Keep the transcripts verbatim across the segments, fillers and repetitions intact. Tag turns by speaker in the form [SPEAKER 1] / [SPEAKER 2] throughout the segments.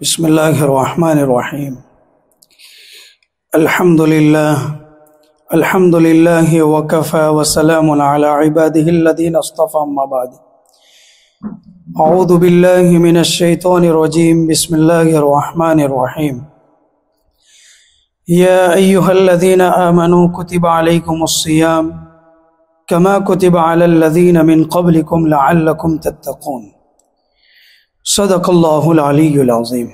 [SPEAKER 1] بسم اللہ الرحمن الرحیم الحمد للہ الحمد للہ وکفى وسلام علی عباده الذین اصطفى اما بعد اعوذ باللہ من الشیطان الرجیم بسم اللہ الرحمن الرحیم یا ایہا الذین آمنوا کتب علیکم الصیام کما کتب علی الذین من قبلکم لعلکم تتقون صدق اللہ العلی العظیم۔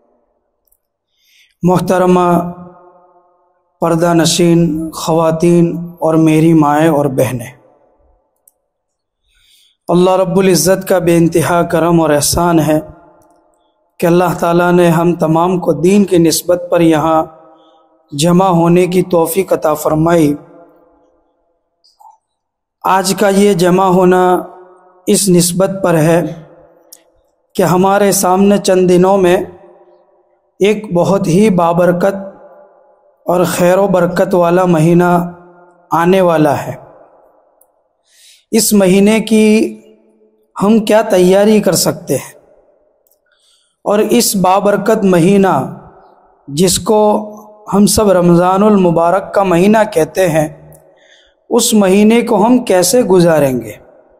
[SPEAKER 1] محترمہ پردہ نشین خواتین اور میری مائیں اور بہنیں، اللہ رب العزت کا بے انتہا کرم اور احسان ہے کہ اللہ تعالیٰ نے ہم تمام کو دین کی نسبت پر یہاں جمع ہونے کی توفیق عطا فرمائی۔ آج کا یہ جمع ہونا اس نسبت پر ہے کہ ہمارے سامنے چند دنوں میں ایک بہت ہی بابرکت اور خیر و برکت والا مہینہ آنے والا ہے۔ اس مہینے کی ہم کیا تیاری کر سکتے ہیں، اور اس بابرکت مہینہ جس کو ہم سب رمضان المبارک کا مہینہ کہتے ہیں، اس مہینے کو ہم کیسے گزاریں گے؟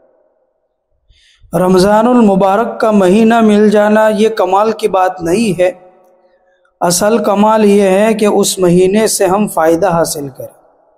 [SPEAKER 1] رمضان المبارک کا مہینہ مل جانا یہ کمال کی بات نہیں ہے، اصل کمال یہ ہے کہ اس مہینے سے ہم فائدہ حاصل کریں۔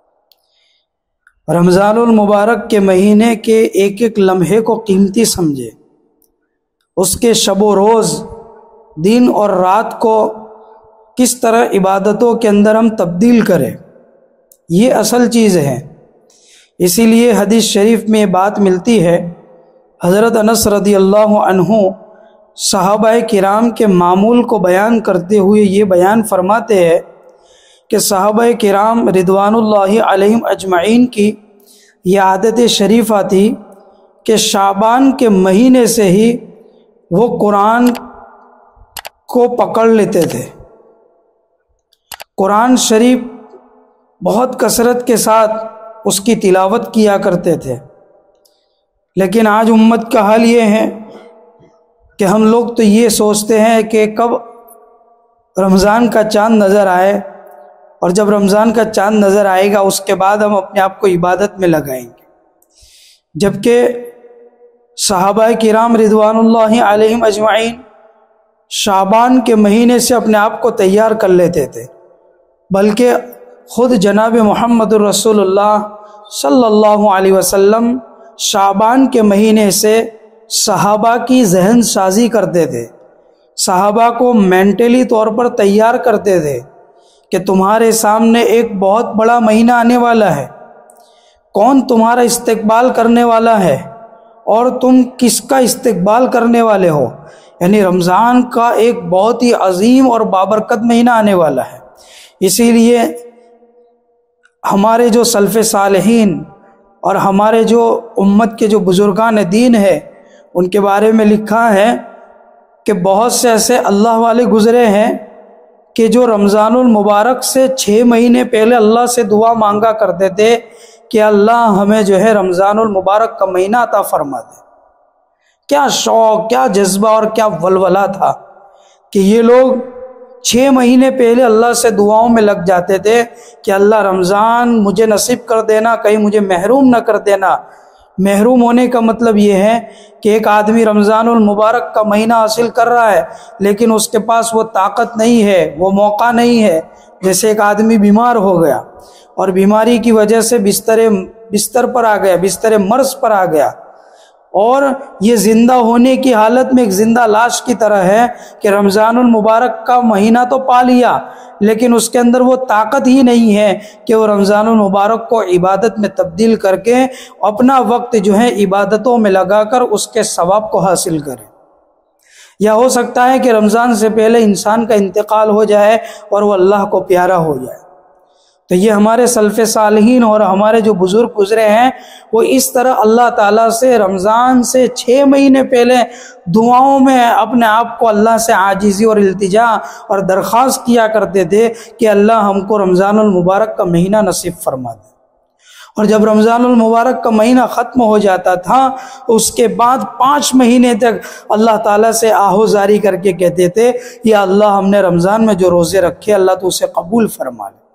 [SPEAKER 1] رمضان المبارک کے مہینے کے ایک ایک لمحے کو قیمتی سمجھے، اس کے شب و روز، دن اور رات کو کس طرح عبادتوں کے اندر ہم تبدیل کریں، یہ اصل چیز ہے۔ اسی لیے حدیث شریف میں یہ بات ملتی ہے، حضرت انس رضی اللہ عنہ صحابہ کرام کے معمول کو بیان کرتے ہوئے یہ بیان فرماتے ہیں کہ صحابہ کرام رضوان اللہ علیہم اجمعین کی یہ عادت شریفہ تھی کہ شعبان کے مہینے سے ہی وہ قرآن کو پکڑ لیتے تھے، قرآن شریف بہت کثرت کے ساتھ اس کی تلاوت کیا کرتے تھے۔ لیکن آج امت کا حال یہ ہے کہ ہم لوگ تو یہ سوچتے ہیں کہ کب رمضان کا چاند نظر آئے، اور جب رمضان کا چاند نظر آئے گا اس کے بعد ہم اپنے آپ کو عبادت میں لگائیں گے، جبکہ صحابہ کرام رضوان اللہ علیہم اجمعین شعبان کے مہینے سے اپنے آپ کو تیار کر لیتے تھے، بلکہ خود جناب محمد الرسول اللہ صلی اللہ علیہ وسلم شعبان کے مہینے سے صحابہ کی ذہن سازی کرتے تھے، صحابہ کو مینٹلی طور پر تیار کرتے تھے کہ تمہارے سامنے ایک بہت بڑا مہینہ آنے والا ہے، کون تمہارا استقبال کرنے والا ہے اور تم کس کا استقبال کرنے والے ہو، یعنی رمضان کا ایک بہت ہی عظیم اور بابرکت مہینہ آنے والا ہے۔ اسی لیے ہمارے جو سلف صالحین اور ہمارے جو امت کے جو بزرگان دین ہے، ان کے بارے میں لکھا ہے کہ بہت سے ایسے اللہ والے گزرے ہیں کہ جو رمضان المبارک سے چھ مہینے پہلے اللہ سے دعا مانگا کرتے تھے کہ اللہ ہمیں جو ہے رمضان المبارک کا مہینہ عطا فرما دے۔ کیا شوق، کیا جذبہ اور کیا ولولہ تھا کہ یہ لوگ چھ مہینے پہلے اللہ سے دعاؤں میں لگ جاتے تھے کہ اللہ رمضان مجھے نصیب کر دینا، کہیں مجھے محروم نہ کر دینا۔ محروم ہونے کا مطلب یہ ہے کہ ایک آدمی رمضان المبارک کا مہینہ حاصل کر رہا ہے لیکن اس کے پاس وہ طاقت نہیں ہے، وہ موقع نہیں ہے۔ جیسے ایک آدمی بیمار ہو گیا اور بیماری کی وجہ سے بستر بستر پر آ گیا، بستر مرض پر آ گیا، اور یہ زندہ ہونے کی حالت میں ایک زندہ لاش کی طرح ہے کہ رمضان المبارک کا مہینہ تو پا لیا لیکن اس کے اندر وہ طاقت ہی نہیں ہے کہ وہ رمضان المبارک کو عبادت میں تبدیل کر کے اپنا وقت جو ہے عبادتوں میں لگا کر اس کے ثواب کو حاصل کرے۔ یا ہو سکتا ہے کہ رمضان سے پہلے انسان کا انتقال ہو جائے اور وہ اللہ کو پیارا ہو جائے۔ تو یہ ہمارے سلف صالحین اور ہمارے جو بزرگ گزرے ہیں وہ اس طرح اللہ تعالیٰ سے رمضان سے چھ مہینے پہلے دعاؤں میں اپنے آپ کو اللہ سے عاجزی اور التجا اور درخواست کیا کرتے تھے کہ اللہ ہم کو رمضان المبارک کا مہینہ نصیب فرما دے۔ اور جب رمضان المبارک کا مہینہ ختم ہو جاتا تھا اس کے بعد پانچ مہینے تک اللہ تعالیٰ سے آہوزاری کر کے کہتے تھے یا اللہ ہم نے رمضان میں جو روزے رکھے اللہ تو اسے قبول فرما لے۔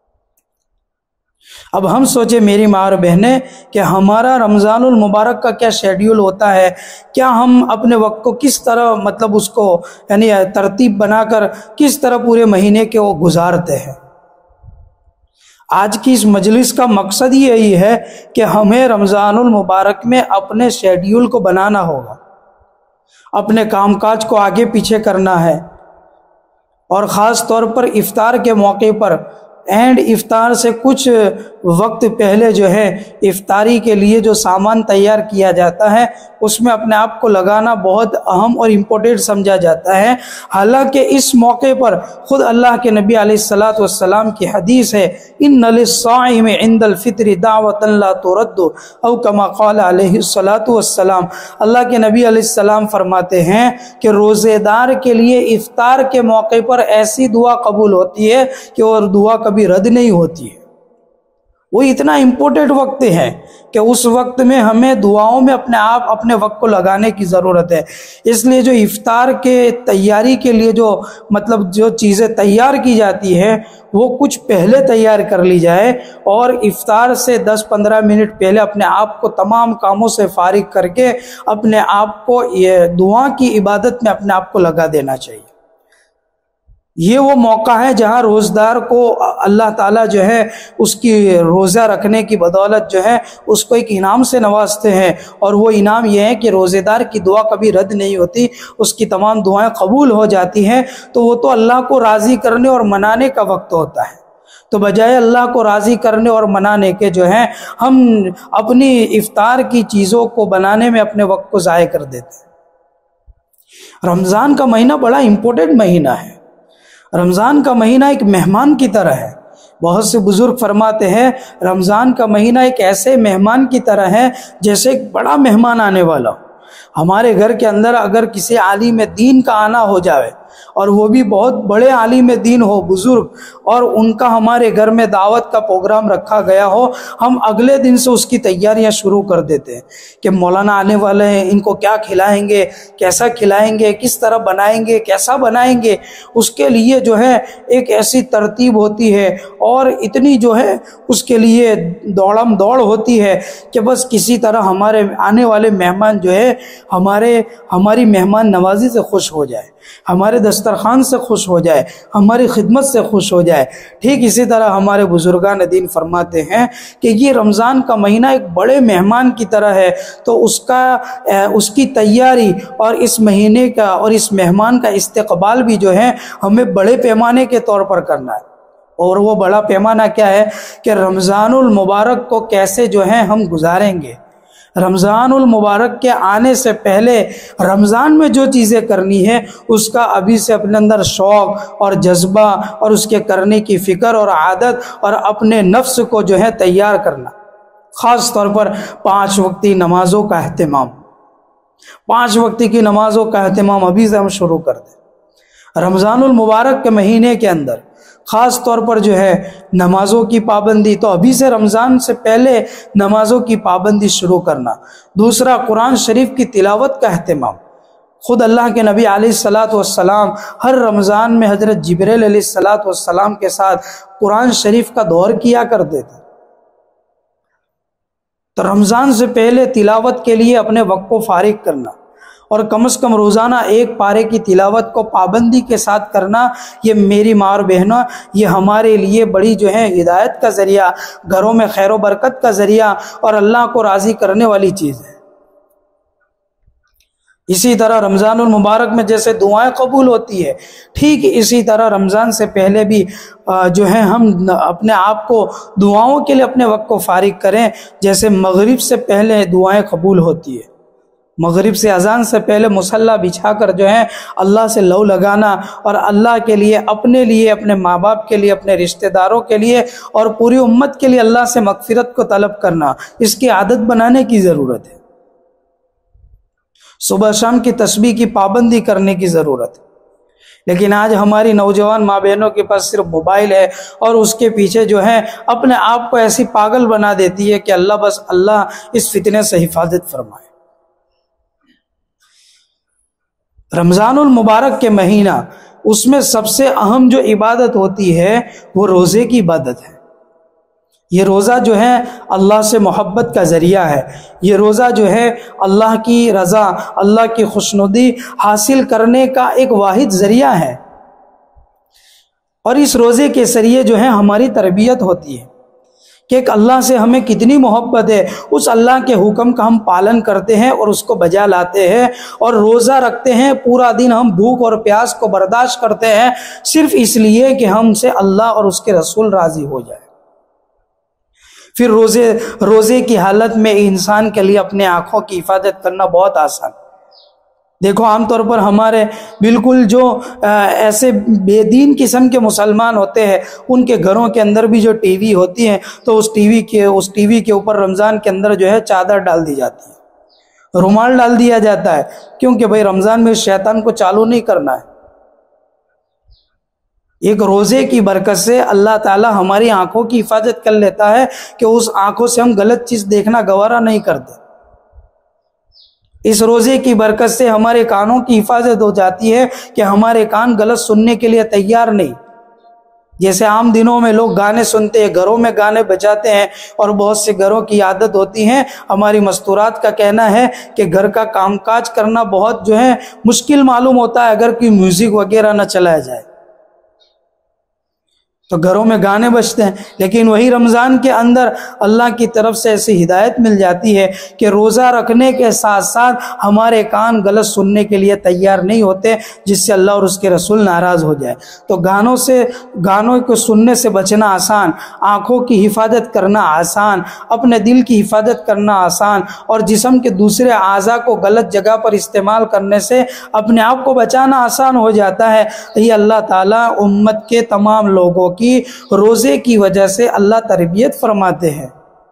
[SPEAKER 1] اب ہم سوچے میری ماں اور بہنیں کہ ہمارا رمضان المبارک کا کیا شیڈیول ہوتا ہے، کیا ہم اپنے وقت کو کس طرح مطلب اس کو یعنی ترتیب بنا کر کس طرح پورے مہینے کے وہ گزارتے ہیں۔ آج کی اس مجلس کا مقصد یہی ہے کہ ہمیں رمضان المبارک میں اپنے شیڈیول کو بنانا ہوگا، اپنے کام کاج کو آگے پیچھے کرنا ہے، اور خاص طور پر افطار کے موقع پر اینڈ افطار سے کچھ وقت پہلے جو ہے افطاری کے لیے جو سامان تیار کیا جاتا ہے اس میں اپنے آپ کو لگانا بہت اہم اور امپورٹنٹ سمجھا جاتا ہے۔ حالانکہ اس موقع پر خود اللہ کے نبی علیہ الصلاۃ والسلام کی حدیث ہے ان للصائم عند الفطر دعوۃ لا ترد او کما قال علیہ الصلاۃ والسلام، اللہ کے نبی علیہ السلام فرماتے ہیں کہ روزے دار کے لیے افطار کے موقع پر ایسی دعا قبول ہوتی ہے کہ وہ دعا کبھی رد نہیں ہوتی ہے۔ وہ اتنا امپورٹنٹ وقت ہے کہ اس وقت میں ہمیں دعاؤں میں اپنے آپ اپنے وقت کو لگانے کی ضرورت ہے۔ اس لیے جو افطار کے تیاری کے لیے جو مطلب جو چیزیں تیار کی جاتی ہے وہ کچھ پہلے تیار کر لی جائے، اور افطار سے دس پندرہ منٹ پہلے اپنے آپ کو تمام کاموں سے فارغ کر کے اپنے آپ کو یہ دعا کی عبادت میں اپنے آپ کو لگا دینا چاہیے۔ یہ وہ موقع ہے جہاں روزدار کو اللہ تعالیٰ جو ہے اس کی روزہ رکھنے کی بدولت جو ہے اس کو ایک انعام سے نوازتے ہیں، اور وہ انعام یہ ہے کہ روزے دار کی دعا کبھی رد نہیں ہوتی، اس کی تمام دعائیں قبول ہو جاتی ہیں۔ تو وہ تو اللہ کو راضی کرنے اور منانے کا وقت ہوتا ہے، تو بجائے اللہ کو راضی کرنے اور منانے کے جو ہے ہم اپنی افطار کی چیزوں کو بنانے میں اپنے وقت کو ضائع کر دیتے ہیں۔ رمضان کا مہینہ بڑا امپورٹنٹ مہینہ ہے۔ رمضان کا مہینہ ایک مہمان کی طرح ہے۔ بہت سے بزرگ فرماتے ہیں رمضان کا مہینہ ایک ایسے مہمان کی طرح ہے جیسے ایک بڑا مہمان آنے والا ہو۔ ہمارے گھر کے اندر اگر کسی عالم دین کا آنا ہو جائے اور وہ بھی بہت بڑے عالم دین ہو، بزرگ، اور ان کا ہمارے گھر میں دعوت کا پروگرام رکھا گیا ہو، ہم اگلے دن سے اس کی تیاریاں شروع کر دیتے ہیں کہ مولانا آنے والے ہیں، ان کو کیا کھلائیں گے، کیسا کھلائیں گے، کس طرح بنائیں گے، کیسا بنائیں گے۔ اس کے لیے جو ہے ایک ایسی ترتیب ہوتی ہے اور اتنی جو ہے اس کے لیے دوڑم دوڑ ہوتی ہے کہ بس کسی طرح ہمارے آنے والے مہمان جو ہے ہمارے ہماری مہمان نوازی سے خوش ہو جائے، ہمارے دسترخوان سے خوش ہو جائے، ہماری خدمت سے خوش ہو جائے۔ ٹھیک اسی طرح ہمارے بزرگان دین فرماتے ہیں کہ یہ رمضان کا مہینہ ایک بڑے مہمان کی طرح ہے، تو اس کا اس کی تیاری اور اس مہینے کا اور اس مہمان کا استقبال بھی جو ہے ہمیں بڑے پیمانے کے طور پر کرنا ہے۔ اور وہ بڑا پیمانہ کیا ہے کہ رمضان المبارک کو کیسے جو ہے ہم گزاریں گے۔ رمضان المبارک کے آنے سے پہلے رمضان میں جو چیزیں کرنی ہے اس کا ابھی سے اپنے اندر شوق اور جذبہ اور اس کے کرنے کی فکر اور عادت اور اپنے نفس کو جو ہے تیار کرنا۔ خاص طور پر پانچ وقتی نمازوں کا اہتمام، پانچ وقتی کی نمازوں کا اہتمام ابھی سے ہم شروع کر دیں۔ رمضان المبارک کے مہینے کے اندر خاص طور پر جو ہے نمازوں کی پابندی، تو ابھی سے رمضان سے پہلے نمازوں کی پابندی شروع کرنا۔ دوسرا، قرآن شریف کی تلاوت کا اہتمام۔ خود اللہ کے نبی علیہ الصلاۃ والسلام ہر رمضان میں حضرت جبریل علیہ الصلاۃ والسلام کے ساتھ قرآن شریف کا دور کیا کرتے تھے۔ تو رمضان سے پہلے تلاوت کے لیے اپنے وقت کو فارغ کرنا، اور کم از کم روزانہ ایک پارے کی تلاوت کو پابندی کے ساتھ کرنا، یہ میری ماں اور بہنوں یہ ہمارے لیے بڑی جو ہے ہدایت کا ذریعہ، گھروں میں خیر و برکت کا ذریعہ اور اللہ کو راضی کرنے والی چیز ہے۔ اسی طرح رمضان المبارک میں جیسے دعائیں قبول ہوتی ہے، ٹھیک اسی طرح رمضان سے پہلے بھی جو ہے ہم اپنے آپ کو دعاؤں کے لیے اپنے وقت کو فارغ کریں۔ جیسے مغرب سے پہلے دعائیں قبول ہوتی ہے، مغرب سے اذان سے پہلے مصلی بچھا کر جو ہے اللہ سے لو لگانا اور اللہ کے لیے، اپنے لیے، اپنے ماں باپ کے لیے، اپنے رشتہ داروں کے لیے اور پوری امت کے لیے اللہ سے مغفرت کو طلب کرنا، اس کی عادت بنانے کی ضرورت ہے۔ صبح شام کی تسبیح کی پابندی کرنے کی ضرورت ہے۔ لیکن آج ہماری نوجوان ماں بہنوں کے پاس صرف موبائل ہے اور اس کے پیچھے جو ہے اپنے آپ کو ایسی پاگل بنا دیتی ہے کہ اللہ بس اللہ اس فتنے سے حفاظت فرمائے۔ رمضان المبارک کے مہینہ، اس میں سب سے اہم جو عبادت ہوتی ہے وہ روزے کی عبادت ہے۔ یہ روزہ جو ہے اللہ سے محبت کا ذریعہ ہے، یہ روزہ جو ہے اللہ کی رضا، اللہ کی خوشنودی حاصل کرنے کا ایک واحد ذریعہ ہے، اور اس روزے کے ذریعے جو ہے ہماری تربیت ہوتی ہے کہ ایک اللہ سے ہمیں کتنی محبت ہے، اس اللہ کے حکم کا ہم پالن کرتے ہیں اور اس کو بجا لاتے ہیں، اور روزہ رکھتے ہیں، پورا دن ہم بھوک اور پیاس کو برداشت کرتے ہیں صرف اس لیے کہ ہم سے اللہ اور اس کے رسول راضی ہو جائے۔ پھر روزے روزے کی حالت میں انسان کے لیے اپنے آنکھوں کی حفاظت کرنا بہت آسان۔ دیکھو عام طور پر ہمارے بالکل جو ایسے بے دین قسم کے مسلمان ہوتے ہیں، ان کے گھروں کے اندر بھی جو ٹی وی ہوتی ہیں تو اس ٹی وی کے اس ٹی وی کے اوپر رمضان کے اندر جو ہے چادر ڈال دی جاتی ہے، رومال ڈال دیا جاتا ہے، کیونکہ بھائی رمضان میں شیطان کو چالو نہیں کرنا ہے۔ ایک روزے کی برکت سے اللہ تعالی ہماری آنکھوں کی حفاظت کر لیتا ہے کہ اس آنکھوں سے ہم غلط چیز دیکھنا گوارا نہیں کرتے۔ اس روزے کی برکت سے ہمارے کانوں کی حفاظت ہو جاتی ہے کہ ہمارے کان غلط سننے کے لیے تیار نہیں۔ جیسے عام دنوں میں لوگ گانے سنتے ہیں، گھروں میں گانے بجاتے ہیں، اور بہت سے گھروں کی عادت ہوتی ہے، ہماری مستورات کا کہنا ہے کہ گھر کا کام کاج کرنا بہت جو ہے مشکل معلوم ہوتا ہے اگر کوئی میوزک وغیرہ نہ چلایا جائے، تو گھروں میں گانے بجتے ہیں۔ لیکن وہی رمضان کے اندر اللہ کی طرف سے ایسی ہدایت مل جاتی ہے کہ روزہ رکھنے کے ساتھ ساتھ ہمارے کان غلط سننے کے لیے تیار نہیں ہوتے، جس سے اللہ اور اس کے رسول ناراض ہو جائے۔ تو گانوں سے گانوں کو سننے سے بچنا آسان، آنکھوں کی حفاظت کرنا آسان، اپنے دل کی حفاظت کرنا آسان، اور جسم کے دوسرے اعضاء کو غلط جگہ پر استعمال کرنے سے اپنے آپ کو بچانا آسان ہو جاتا ہے۔ یہ اللہ تعالیٰ امت کے تمام لوگوں کی کی روزے کی وجہ سے اللہ تربیت فرماتے ہیں۔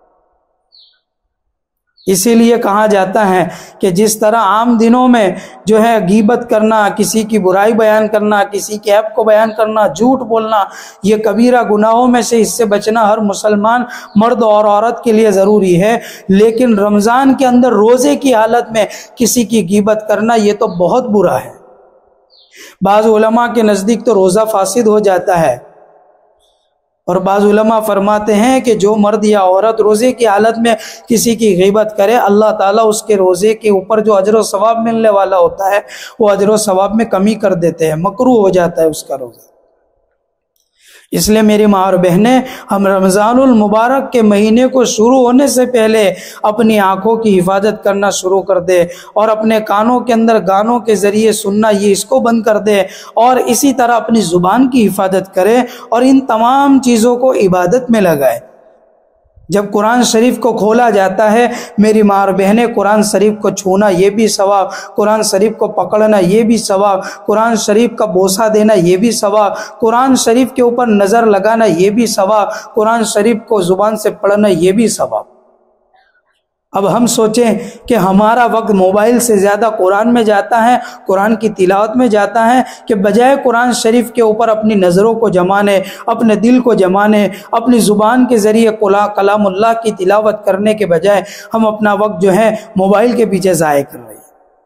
[SPEAKER 1] اسی لیے کہا جاتا ہے کہ جس طرح عام دنوں میں جو ہے غیبت کرنا، کسی کی برائی بیان کرنا، کسی کے عیب کو بیان کرنا، جھوٹ بولنا، یہ کبیرہ گناہوں میں سے، اس سے بچنا ہر مسلمان مرد اور عورت کے لیے ضروری ہے، لیکن رمضان کے اندر روزے کی حالت میں کسی کی غیبت کرنا یہ تو بہت برا ہے۔ بعض علماء کے نزدیک تو روزہ فاسد ہو جاتا ہے، اور بعض علماء فرماتے ہیں کہ جو مرد یا عورت روزے کی حالت میں کسی کی غیبت کرے، اللہ تعالیٰ اس کے روزے کے اوپر جو اجر و ثواب ملنے والا ہوتا ہے وہ اجر و ثواب میں کمی کر دیتے ہیں، مکروہ ہو جاتا ہے اس کا روزہ۔ اس لیے میری ماں اور بہنیں، ہم رمضان المبارک کے مہینے کو شروع ہونے سے پہلے اپنی آنکھوں کی حفاظت کرنا شروع کر دے، اور اپنے کانوں کے اندر گانوں کے ذریعے سننا یہ اس کو بند کر دے، اور اسی طرح اپنی زبان کی حفاظت کرے، اور ان تمام چیزوں کو عبادت میں لگائے۔ جب قرآن شریف کو کھولا جاتا ہے میری ماں اور بہنیں، قرآن شریف کو چھونا یہ بھی ثواب، قرآن شریف کو پکڑنا یہ بھی ثواب، قرآن شریف کا بوسہ دینا یہ بھی ثواب، قرآن شریف کے اوپر نظر لگانا یہ بھی ثواب، قرآن شریف کو زبان سے پڑھنا یہ بھی ثواب۔ اب ہم سوچیں کہ ہمارا وقت موبائل سے زیادہ قرآن میں جاتا ہے، قرآن کی تلاوت میں جاتا ہے، کہ بجائے قرآن شریف کے اوپر اپنی نظروں کو جمانے، اپنے دل کو جمانے، اپنی زبان کے ذریعے کلام اللہ کی تلاوت کرنے کے بجائے ہم اپنا وقت جو ہے موبائل کے پیچھے ضائع کر رہے ہیں۔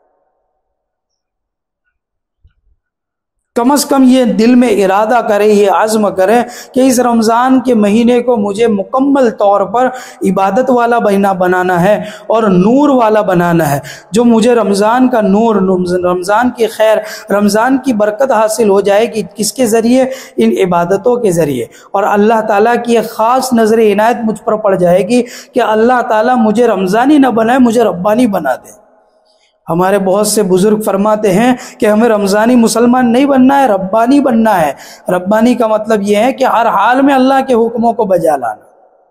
[SPEAKER 1] کم از کم یہ دل میں ارادہ کرے، یہ عزم کرے کہ اس رمضان کے مہینے کو مجھے مکمل طور پر عبادت والا بنا بنانا ہے اور نور والا بنانا ہے، جو مجھے رمضان کا نور، رمضان کی خیر، رمضان کی برکت حاصل ہو جائے گی۔ کس کے ذریعے؟ ان عبادتوں کے ذریعے، اور اللہ تعالیٰ کی ایک خاص نظر عنایت مجھ پر پڑ جائے گی کہ اللہ تعالیٰ مجھے رمضانی نہ بنائے، مجھے ربانی بنا دے۔ ہمارے بہت سے بزرگ فرماتے ہیں کہ ہمیں رمضانی مسلمان نہیں بننا ہے، ربانی بننا ہے۔ ربانی کا مطلب یہ ہے کہ ہر حال میں اللہ کے حکموں کو بجا لانا،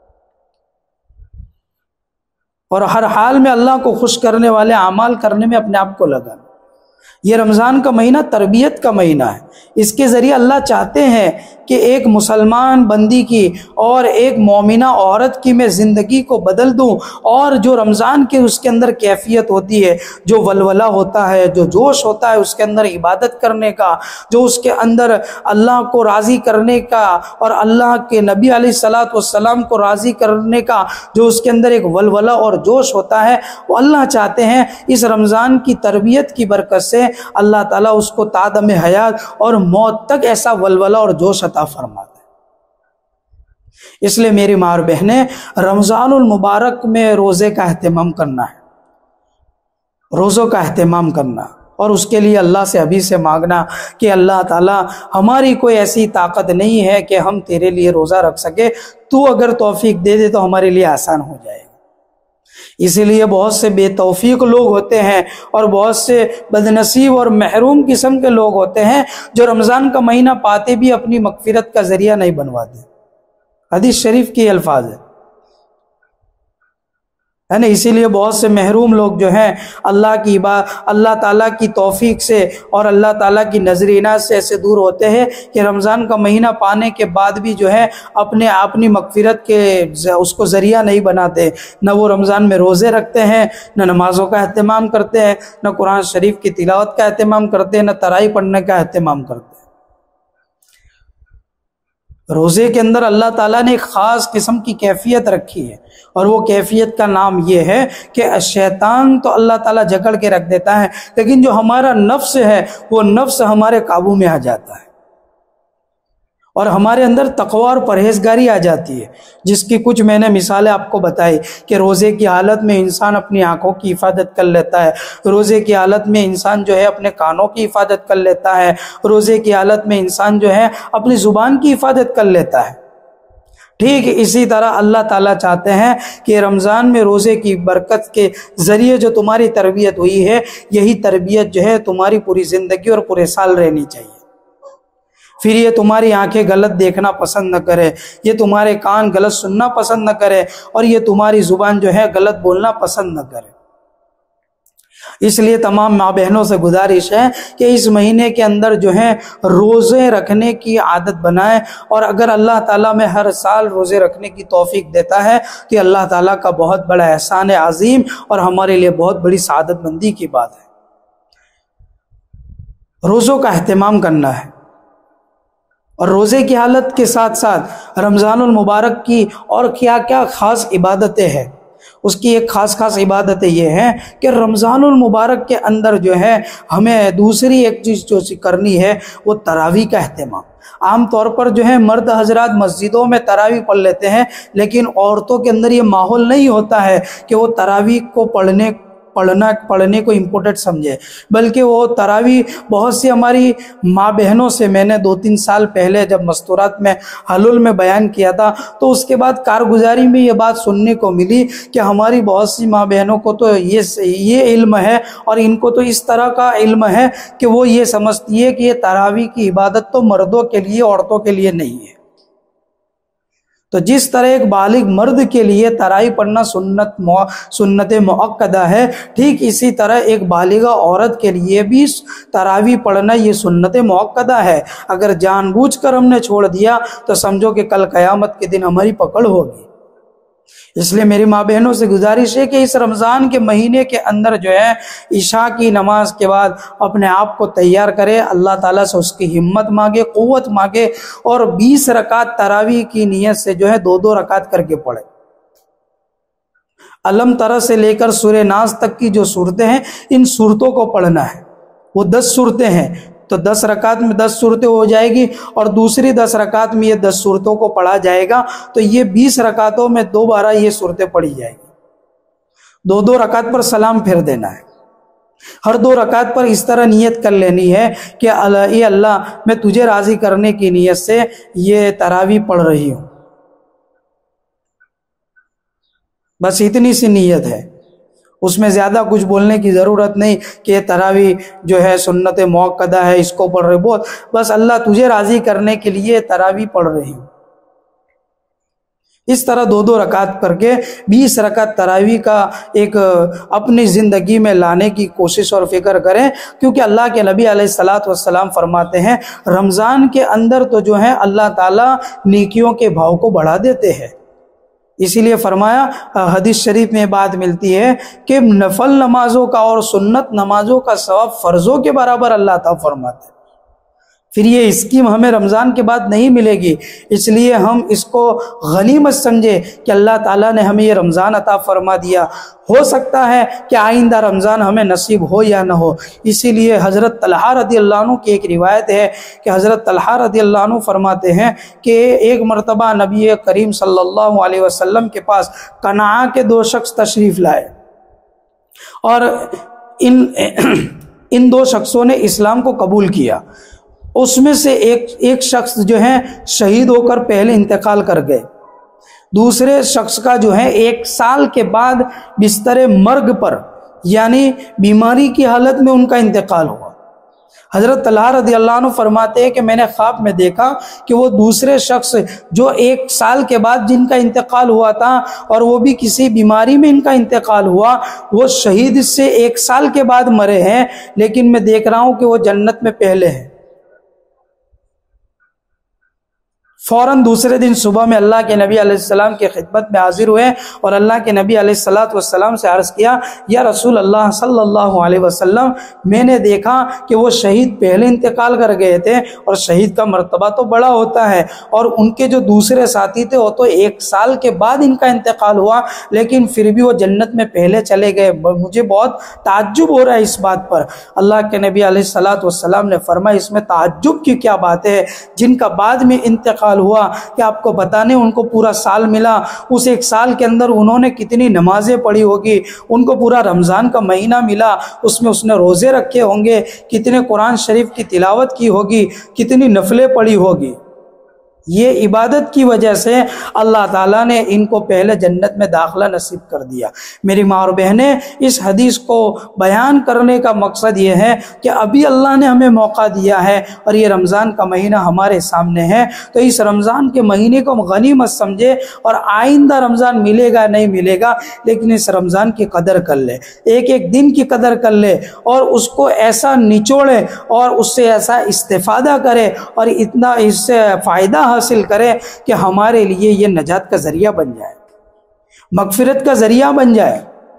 [SPEAKER 1] اور ہر حال میں اللہ کو خوش کرنے والے اعمال کرنے میں اپنے آپ کو لگانا۔ یہ رمضان کا مہینہ تربیت کا مہینہ ہے، اس کے ذریعے اللہ چاہتے ہیں کہ ایک مسلمان بندی کی اور ایک مومنہ عورت کی میں زندگی کو بدل دوں، اور جو رمضان کے اس کے اندر کیفیت ہوتی ہے، جو ولولہ ہوتا ہے، جو جوش ہوتا ہے اس کے اندر عبادت کرنے کا، جو اس کے اندر اللہ کو راضی کرنے کا اور اللہ کے نبی علیہ الصلوۃ والسلام کو راضی کرنے کا جو اس کے اندر ایک ولولہ اور جوش ہوتا ہے، وہ اللہ چاہتے ہیں اس رمضان کی تربیت کی برکت سے اللہ تعالیٰ اس کو تعدم حیات اور موت تک ایسا ولولہ اور جوش عطا فرماتا ہے۔ اس لیے میری ماں اور بہنیں، رمضان المبارک میں روزے کا اہتمام کرنا ہے، روزوں کا اہتمام کرنا، اور اس کے لیے اللہ سے ابھی سے مانگنا کہ اللہ تعالیٰ ہماری کوئی ایسی طاقت نہیں ہے کہ ہم تیرے لیے روزہ رکھ سکے، تو اگر توفیق دے دے تو ہمارے لیے آسان ہو جائے گا۔ اسی لیے بہت سے بے توفیق لوگ ہوتے ہیں اور بہت سے بدنصیب اور محروم قسم کے لوگ ہوتے ہیں جو رمضان کا مہینہ پاتے بھی اپنی مغفرت کا ذریعہ نہیں بنواتے۔ حدیث شریف کی الفاظ ہے ہے نا۔ اسی لیے بہت سے محروم لوگ جو ہیں اللہ کی بات اللہ تعالیٰ کی توفیق سے اور اللہ تعالیٰ کی نظر عنایت سے ایسے دور ہوتے ہیں کہ رمضان کا مہینہ پانے کے بعد بھی جو ہے اپنے اپنی مغفرت کے اس کو ذریعہ نہیں بناتے، نہ وہ رمضان میں روزے رکھتے ہیں، نہ نمازوں کا اہتمام کرتے ہیں، نہ قرآن شریف کی تلاوت کا اہتمام کرتے ہیں، نہ تراویح پڑھنے کا اہتمام کرتے ہیں۔ روزے کے اندر اللہ تعالیٰ نے ایک خاص قسم کی کیفیت رکھی ہے، اور وہ کیفیت کا نام یہ ہے کہ شیطان تو اللہ تعالیٰ جکڑ کے رکھ دیتا ہے، لیکن جو ہمارا نفس ہے وہ نفس ہمارے قابو میں آ جاتا ہے، اور ہمارے اندر تقوی اور پرہیزگاری آ جاتی ہے، جس کی کچھ میں نے مثالیں آپ کو بتائی کہ روزے کی حالت میں انسان اپنی آنکھوں کی حفاظت کر لیتا ہے، روزے کی حالت میں انسان جو ہے اپنے کانوں کی حفاظت کر لیتا ہے، روزے کی حالت میں انسان جو ہے اپنی زبان کی حفاظت کر لیتا ہے۔ ٹھیک اسی طرح اللہ تعالیٰ چاہتے ہیں کہ رمضان میں روزے کی برکت کے ذریعے جو تمہاری تربیت ہوئی ہے، یہی تربیت جو ہے تمہاری پوری زندگی اور پورے سال رہنی چاہیے۔ پھر یہ تمہاری آنکھیں غلط دیکھنا پسند نہ کرے، یہ تمہارے کان غلط سننا پسند نہ کرے، اور یہ تمہاری زبان جو ہے غلط بولنا پسند نہ کرے۔ اس لیے تمام ماں بہنوں سے گزارش ہے کہ اس مہینے کے اندر جو ہے روزے رکھنے کی عادت بنائیں، اور اگر اللہ تعالیٰ میں ہر سال روزے رکھنے کی توفیق دیتا ہے تو اللہ تعالیٰ کا بہت بڑا احسان عظیم اور ہمارے لیے بہت بڑی سعادت مندی کی بات ہے۔ روزوں کا اہتمام کرنا ہے، اور روزے کی حالت کے ساتھ ساتھ رمضان المبارک کی اور کیا کیا خاص عبادتیں ہیں، اس کی ایک خاص خاص عبادتیں یہ ہیں کہ رمضان المبارک کے اندر جو ہے ہمیں دوسری ایک چیز جو کرنی ہے وہ تراویح کا اہتمام۔ عام طور پر جو ہے مرد حضرات مسجدوں میں تراویح پڑھ لیتے ہیں، لیکن عورتوں کے اندر یہ ماحول نہیں ہوتا ہے کہ وہ تراویح کو پڑھنے پڑھنا پڑھنے کو امپورٹنٹ سمجھے، بلکہ وہ تراویح بہت سی ہماری ماں بہنوں سے میں نے دو تین سال پہلے جب مستورات میں حلول میں بیان کیا تھا تو اس کے بعد کارگزاری میں یہ بات سننے کو ملی کہ ہماری بہت سی ماں بہنوں کو تو یہ یہ علم ہے، اور ان کو تو اس طرح کا علم ہے کہ وہ یہ سمجھتی ہے کہ یہ تراویح کی عبادت تو مردوں کے لیے عورتوں کے لیے نہیں ہے۔ تو جس طرح ایک بالغ مرد کے لیے تراویح پڑھنا سنت سنت مؤکدہ ہے، ٹھیک اسی طرح ایک بالغہ عورت کے لیے بھی تراویح پڑھنا یہ سنت مؤکدہ ہے۔ اگر جان بوجھ کر ہم نے چھوڑ دیا تو سمجھو کہ کل قیامت کے دن ہماری پکڑ ہوگی۔ اس لیے میری ماں بہنوں سے گزارش ہے کہ اس رمضان کے مہینے کے اندر جو ہے عشاء کی نماز کے بعد اپنے آپ کو تیار کرے، اللہ تعالیٰ سے اس کی ہمت مانگے، قوت مانگے، اور بیس رکعت تراویح کی نیت سے جو ہے دو دو رکعت کر کے پڑھے۔ علم تر سے لے کر سورہ ناس تک کی جو صورتیں ہیں ان صورتوں کو پڑھنا ہے، وہ دس صورتیں ہیں، تو دس رکعت میں دس صورتیں ہو جائے گی، اور دوسری دس رکعت میں یہ دس صورتوں کو پڑھا جائے گا، تو یہ بیس رکعتوں میں دو بارہ یہ صورتیں پڑھی جائے گی۔ دو دو رکعت پر سلام پھر دینا ہے، ہر دو رکعت پر اس طرح نیت کر لینی ہے کہ اے اللہ میں تجھے راضی کرنے کی نیت سے یہ تراویح پڑھ رہی ہوں، بس اتنی سی نیت ہے، اس میں زیادہ کچھ بولنے کی ضرورت نہیں کہ تراویح جو ہے سنت مؤکدہ ہے اس کو پڑھ رہے، بہت بس اللہ تجھے راضی کرنے کے لیے تراویح پڑھ رہی ہوں۔ اس طرح دو دو رکعت کر کے بیس رکعت تراویح کا ایک اپنی زندگی میں لانے کی کوشش اور فکر کریں، کیونکہ اللہ کے نبی علیہ الصلاۃ والسلام فرماتے ہیں رمضان کے اندر تو جو ہے اللہ تعالیٰ نیکیوں کے بھاؤ کو بڑھا دیتے ہیں۔ اسی لیے فرمایا، حدیث شریف میں بات ملتی ہے کہ نفل نمازوں کا اور سنت نمازوں کا ثواب فرضوں کے برابر اللہ تعالیٰ فرماتے ہیں۔ پھر یہ اسکیم ہمیں رمضان کے بعد نہیں ملے گی، اس لیے ہم اس کو غنیمت سمجھے کہ اللہ تعالیٰ نے ہمیں یہ رمضان عطا فرما دیا۔ ہو سکتا ہے کہ آئندہ رمضان ہمیں نصیب ہو یا نہ ہو، اسی لیے حضرت طلحہ رضی اللہ عنہ کی ایک روایت ہے کہ حضرت طلحہ رضی اللہ عنہ فرماتے ہیں کہ ایک مرتبہ نبی کریم صلی اللہ علیہ وسلم کے پاس کنعا کے دو شخص تشریف لائے، اور ان ان دو شخصوں نے اسلام کو قبول کیا۔ اس میں سے ایک ایک شخص جو ہے شہید ہو کر پہلے انتقال کر گئے، دوسرے شخص کا جو ہے ایک سال کے بعد بستر مرگ پر یعنی بیماری کی حالت میں ان کا انتقال ہوا۔ حضرت طلحہ رضی اللہ عنہ فرماتے ہیں کہ میں نے خواب میں دیکھا کہ وہ دوسرے شخص جو ایک سال کے بعد جن کا انتقال ہوا تھا اور وہ بھی کسی بیماری میں ان کا انتقال ہوا، وہ شہید سے ایک سال کے بعد مرے ہیں، لیکن میں دیکھ رہا ہوں کہ وہ جنت میں پہلے ہیں۔ فوراً دوسرے دن صبح میں اللہ کے نبی علیہ السلام کی خدمت میں حاضر ہوئے اور اللہ کے نبی علیہ الصلاۃ والسلام سے عرض کیا، یا رسول اللہ صلی اللہ علیہ وسلم، میں نے دیکھا کہ وہ شہید پہلے انتقال کر گئے تھے، اور شہید کا مرتبہ تو بڑا ہوتا ہے، اور ان کے جو دوسرے ساتھی تھے وہ تو ایک سال کے بعد ان کا انتقال ہوا، لیکن پھر بھی وہ جنت میں پہلے چلے گئے۔ مجھے بہت تعجب ہو رہا ہے اس بات پر۔ اللہ کے نبی علیہ الصلاۃ والسلام نے فرمایا، اس میں تعجب کی کیا بات ہے؟ جن کا بعد میں انتقال ہوا کہ آپ کو پتہ نہیں ان کو پورا سال ملا، اس ایک سال کے اندر انہوں نے کتنی نمازیں پڑھی ہوگی، ان کو پورا رمضان کا مہینہ ملا، اس میں اس نے روزے رکھے ہوں گے، کتنے قرآن شریف کی تلاوت کی ہوگی، کتنی نفلیں پڑھی ہوگی۔ یہ عبادت کی وجہ سے اللہ تعالیٰ نے ان کو پہلے جنت میں داخلہ نصیب کر دیا۔ میری ماں اور بہنیں، اس حدیث کو بیان کرنے کا مقصد یہ ہے کہ ابھی اللہ نے ہمیں موقع دیا ہے اور یہ رمضان کا مہینہ ہمارے سامنے ہے، تو اس رمضان کے مہینے کو غنیمت سمجھے، اور آئندہ رمضان ملے گا نہیں ملے گا، لیکن اس رمضان کی قدر کر لے، ایک ایک دن کی قدر کر لے، اور اس کو ایسا نچوڑے اور اس سے ایسا استفادہ کرے اور اتنا اس سے فائدہ حاصل کرے کہ ہمارے لیے یہ نجات کا ذریعہ بن جائے، مغفرت کا ذریعہ بن جائے۔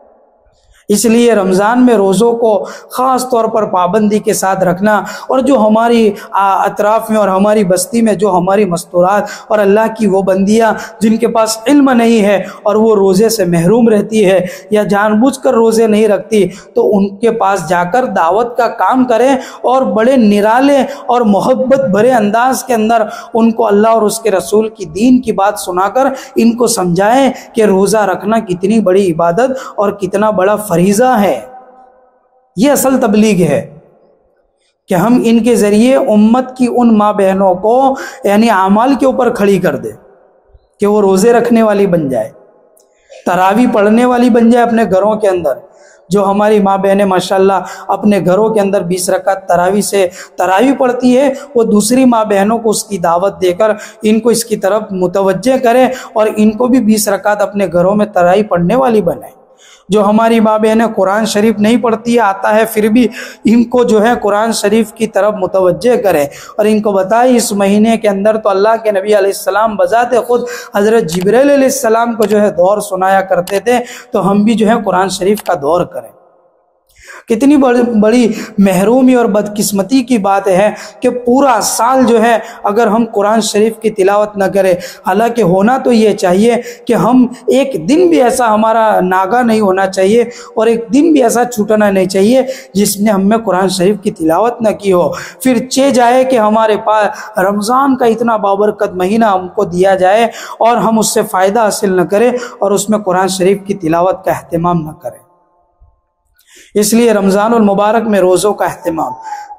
[SPEAKER 1] اس لیے رمضان میں روزوں کو خاص طور پر پابندی کے ساتھ رکھنا، اور جو ہماری اطراف میں اور ہماری بستی میں جو ہماری مستورات اور اللہ کی وہ بندیاں جن کے پاس علم نہیں ہے اور وہ روزے سے محروم رہتی ہے یا جان بوجھ کر روزے نہیں رکھتی، تو ان کے پاس جا کر دعوت کا کام کریں اور بڑے نرالے اور محبت بھرے انداز کے اندر ان کو اللہ اور اس کے رسول کی دین کی بات سنا کر ان کو سمجھائیں کہ روزہ رکھنا کتنی بڑی عبادت اور کتنا بڑا فریضہ ہے۔ یہ اصل تبلیغ ہے کہ ہم ان کے ذریعے امت کی ان ماں بہنوں کو یعنی اعمال کے اوپر کھڑی کر دے کہ وہ روزے رکھنے والی بن جائے، تراویح پڑھنے والی بن جائے اپنے گھروں کے اندر۔ جو ہماری ماں بہنیں ماشاءاللہ اپنے گھروں کے اندر بیس رکعت تراویح سے تراویح پڑھتی ہے، وہ دوسری ماں بہنوں کو اس کی دعوت دے کر ان کو اس کی طرف متوجہ کریں اور ان کو بھی بیس رکعت اپنے گھروں میں تراویح پڑھنے والی بنائیں۔ جو ہماری ماں بہنیں قرآن شریف نہیں پڑھتی ہے، آتا ہے پھر بھی ان کو جو ہے قرآن شریف کی طرف متوجہ کریں اور ان کو بتائیں اس مہینے کے اندر تو اللہ کے نبی علیہ السلام بذات خود حضرت جبرائیل علیہ السلام کو جو ہے دور سنایا کرتے تھے، تو ہم بھی جو ہے قرآن شریف کا دور کریں۔ کتنی بڑی محرومی اور بدقسمتی کی بات ہے کہ پورا سال جو ہے اگر ہم قرآن شریف کی تلاوت نہ کریں، حالانکہ ہونا تو یہ چاہیے کہ ہم ایک دن بھی ایسا ہمارا ناگا نہیں ہونا چاہیے اور ایک دن بھی ایسا چھوٹنا نہیں چاہیے جس نے ہم میں قرآن شریف کی تلاوت نہ کی ہو۔ پھر چہ جائے کہ ہمارے پاس رمضان کا اتنا بابرکت مہینہ ہم کو دیا جائے اور ہم اس سے فائدہ حاصل نہ کریں اور اس میں قرآن شریف کی تلاوت کا اہتمام نہ کریں۔ اس لیے رمضان المبارک میں روزوں کا اہتمام،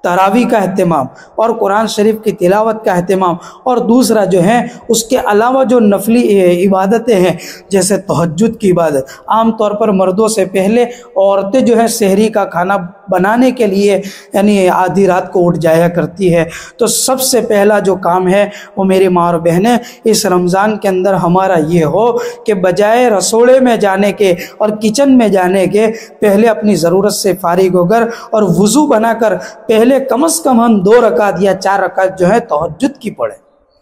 [SPEAKER 1] تراویح کا اہتمام اور قرآن شریف کی تلاوت کا اہتمام، اور دوسرا جو ہے اس کے علاوہ جو نفلی عبادتیں ہیں جیسے تہجد کی عبادت۔ عام طور پر مردوں سے پہلے عورتیں جو ہے سحری کا کھانا بنانے کے لیے یعنی آدھی رات کو اٹھ جایا کرتی ہے۔ تو سب سے پہلا جو کام ہے وہ میری ماں اور بہنیں اس رمضان کے اندر ہمارا یہ ہو کہ بجائے رسوڑے میں جانے کے اور کچن میں جانے کے پہلے اپنی ضرورت سے فارغ ہو کر اور وضو بنا کر پہلے کم از کم ہم دو رکعت یا چار رکعت جو ہے تہجد کی پڑھیں۔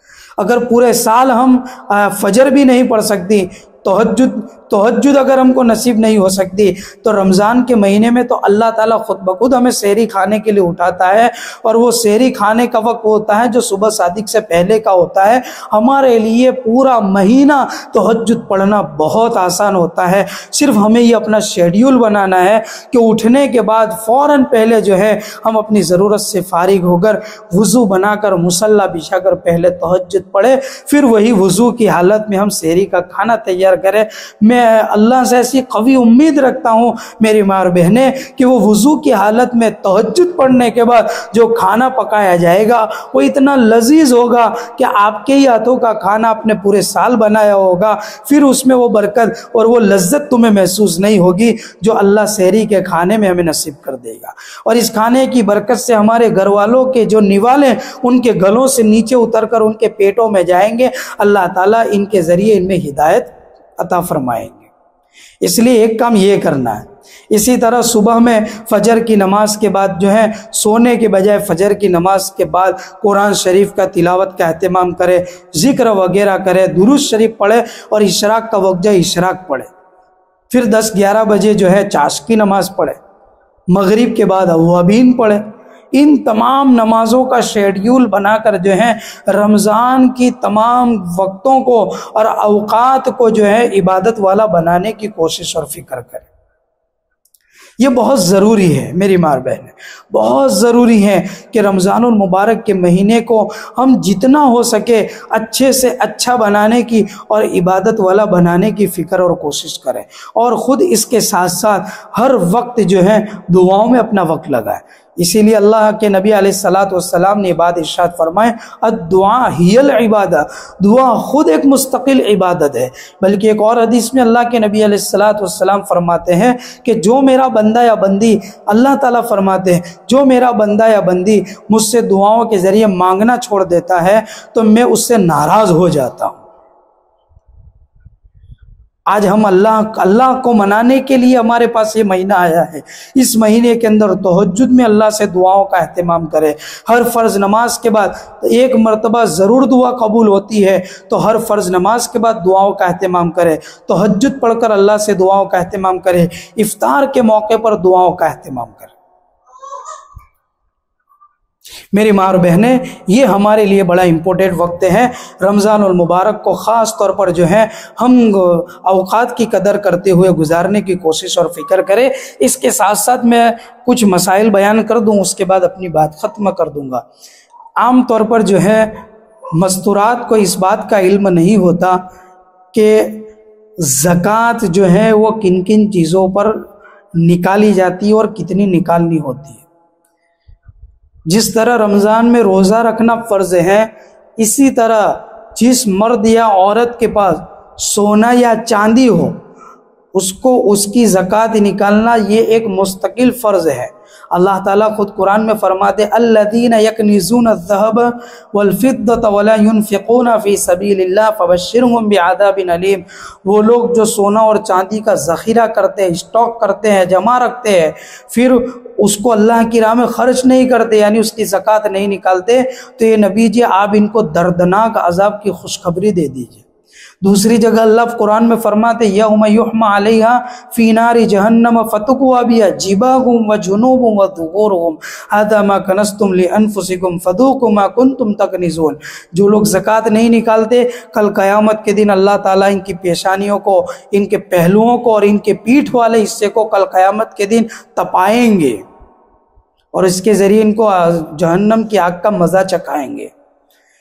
[SPEAKER 1] اگر پورے سال ہم فجر بھی نہیں پڑھ سکتی، تہجد تہجد اگر ہم کو نصیب نہیں ہو سکتی، تو رمضان کے مہینے میں تو اللہ تعالیٰ خود بخود ہمیں سحری کھانے کے لیے اٹھاتا ہے، اور وہ سحری کھانے کا وقت ہوتا ہے جو صبح صادق سے پہلے کا ہوتا ہے۔ ہمارے لیے پورا مہینہ تہجد پڑھنا بہت آسان ہوتا ہے، صرف ہمیں یہ اپنا شیڈیول بنانا ہے کہ اٹھنے کے بعد فوراً پہلے جو ہے ہم اپنی ضرورت سے فارغ ہو کر وضو بنا کر مصلی بچھا کر پہلے تہجد پڑھے، پھر وہی وضو کی حالت میں ہم سحری کا کھانا تیار کریں۔ میں اللہ سے ایسی قوی امید رکھتا ہوں میری ماں اور بہنیں کہ وہ وضو کی حالت میں تہجد پڑھنے کے بعد جو کھانا پکایا جائے گا وہ اتنا لذیذ ہوگا کہ آپ کے ہی ہاتھوں کا کھانا آپ نے پورے سال بنایا ہوگا، پھر اس میں وہ برکت اور وہ لذت تمہیں محسوس نہیں ہوگی جو اللہ سحری کے کھانے میں ہمیں نصیب کر دے گا۔ اور اس کھانے کی برکت سے ہمارے گھر والوں کے جو نوالے ان کے گلوں سے نیچے اتر کر ان کے پیٹوں میں جائیں گے، اللہ تعالیٰ ان کے ذریعے ان میں ہدایت عطا فرمائیں گے۔ اس لیے ایک کام یہ کرنا ہے۔ اسی طرح صبح میں فجر کی نماز کے بعد جو ہے سونے کے بجائے فجر کی نماز کے بعد قرآن شریف کا تلاوت کا اہتمام کرے، ذکر وغیرہ کرے، درود شریف پڑھے، اور اشراق کا وقت جائے اشراق پڑھے، پھر دس گیارہ بجے جو ہے چاشت کی نماز پڑھے، مغرب کے بعد اوابین پڑھے۔ ان تمام نمازوں کا شیڈیول بنا کر جو ہے رمضان کی تمام وقتوں کو اور اوقات کو جو ہے عبادت والا بنانے کی کوشش اور فکر کریں۔ یہ بہت ضروری ہے میری ماں بہن، بہت ضروری ہے کہ رمضان المبارک کے مہینے کو ہم جتنا ہو سکے اچھے سے اچھا بنانے کی اور عبادت والا بنانے کی فکر اور کوشش کریں، اور خود اس کے ساتھ ساتھ ہر وقت جو ہے دعاؤں میں اپنا وقت لگائیں۔ اسی لیے اللہ کے نبی علیہ الصلاۃ والسلام نے بات ارشاد فرمائے، الدعاء ہی العبادہ، دعا خود ایک مستقل عبادت ہے۔ بلکہ ایک اور حدیث میں اللہ کے نبی علیہ الصلاۃ والسلام فرماتے ہیں کہ جو میرا بندہ یا بندی، اللہ تعالیٰ فرماتے ہیں جو میرا بندہ یا بندی مجھ سے دعاؤں کے ذریعے مانگنا چھوڑ دیتا ہے تو میں اس سے ناراض ہو جاتا ہوں۔ آج ہم اللہ اللہ کو منانے کے لیے ہمارے پاس یہ مہینہ آیا ہے، اس مہینے کے اندر تہجد میں اللہ سے دعاؤں کا اہتمام کرے۔ ہر فرض نماز کے بعد ایک مرتبہ ضرور دعا قبول ہوتی ہے، تو ہر فرض نماز کے بعد دعاؤں کا اہتمام کرے، تہجد پڑھ کر اللہ سے دعاؤں کا اہتمام کرے، افطار کے موقع پر دعاؤں کا اہتمام کرے۔ میری ماں اور بہنیں، یہ ہمارے لیے بڑا امپورٹنٹ وقت ہے۔ رمضان المبارک کو خاص طور پر جو ہے ہم اوقات کی قدر کرتے ہوئے گزارنے کی کوشش اور فکر کریں۔ اس کے ساتھ ساتھ میں کچھ مسائل بیان کر دوں، اس کے بعد اپنی بات ختم کر دوں گا۔ عام طور پر جو ہے مستورات کو اس بات کا علم نہیں ہوتا کہ زکوٰۃ جو ہے وہ کن کن چیزوں پر نکالی جاتی ہے اور کتنی نکالنی ہوتی ہے۔ جس طرح رمضان میں روزہ رکھنا فرض ہے، اسی طرح جس مرد یا عورت کے پاس سونا یا چاندی ہو اس کو اس کی زکوٰۃ نکالنا یہ ایک مستقل فرض ہے۔ اللہ تعالیٰ خود قرآن میں فرماتے الذین یکنزون الذہب والفضة ولا ينفقون فی سبیل اللہ فبشرهم بعذاب علیم۔ وہ لوگ جو سونا اور چاندی کا ذخیرہ کرتے ہیں، اسٹاک کرتے ہیں، جمع رکھتے ہیں، پھر اس کو اللہ کی راہ میں خرچ نہیں کرتے، یعنی اس کی زکوٰۃ نہیں نکالتے، تو یہ نبی جی آپ ان کو دردناک عذاب کی خوشخبری دے دیجئے۔ دوسری جگہ اللہ قرآن میں فرماتے یوم یحمى علیہا فی نار جہنم فتکوی بہا جباہہم وجنوبہم وظہورہم ھذا ما کنزتم لانفسکم فذوقوا ما کنتم تکنزون۔ جو لوگ زکوٰۃ نہیں نکالتے، کل قیامت کے دن اللہ تعالیٰ ان کی پیشانیوں کو، ان کے پہلوؤں کو اور ان کے پیٹھ والے حصے کو کل قیامت کے دن تپائیں گے، اور اس کے ذریعے ان کو جہنم کی آگ کا مزہ چکھائیں گے۔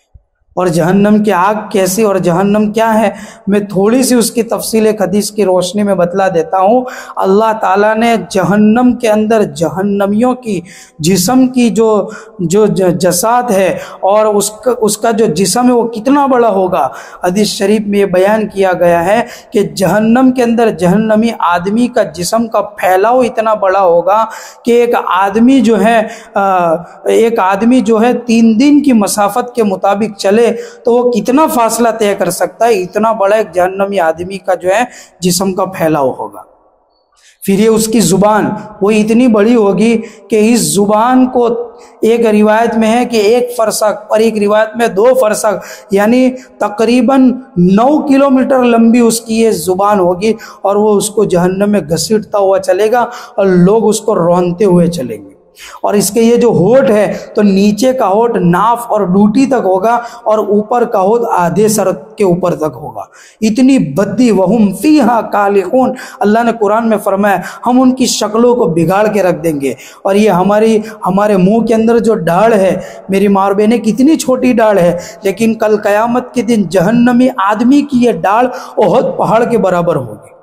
[SPEAKER 1] اور جہنم کی آگ کیسی اور جہنم کیا ہے، میں تھوڑی سی اس کی تفصیل ایک حدیث کی روشنی میں بتلا دیتا ہوں۔ اللہ تعالیٰ نے جہنم کے اندر جہنمیوں کی جسم کی جو جو جسات ہے اور اس کا اس کا جو جسم ہے وہ کتنا بڑا ہوگا، حدیث شریف میں یہ بیان کیا گیا ہے کہ جہنم کے اندر جہنمی آدمی کا جسم کا پھیلاؤ اتنا بڑا ہوگا کہ ایک آدمی جو ہے ایک آدمی جو ہے تین دن کی مسافت کے مطابق چلے تو وہ کتنا فاصلہ طے کر سکتا ہے، اتنا بڑا ایک جہنمی آدمی کا جو ہے جسم کا پھیلاؤ ہوگا۔ پھر یہ اس کی زبان وہ اتنی بڑی ہوگی کہ اس زبان کو ایک روایت میں ہے کہ ایک فرسخ اور ایک روایت میں دو فرسخ یعنی تقریباً نو کلومیٹر لمبی اس کی یہ زبان ہوگی، اور وہ اس کو جہنم میں گھسیٹتا ہوا چلے گا اور لوگ اس کو رونتے ہوئے چلیں گے۔ اور اس کے یہ جو ہونٹ ہے تو نیچے کا ہونٹ ناف اور ڈوٹی تک ہوگا اور اوپر کا ہونٹ آدھے سر کے اوپر تک ہوگا، اتنی بدی وہم فیہا کالحون۔ اللہ نے قرآن میں فرمایا ہم ان کی شکلوں کو بگاڑ کے رکھ دیں گے، اور یہ ہماری ہمارے منہ کے اندر جو ڈاڑھ ہے میری ماں بہنیں کتنی چھوٹی ڈاڑھ ہے، لیکن کل قیامت کے دن جہنمی آدمی کی یہ ڈاڑھ احد پہاڑ کے برابر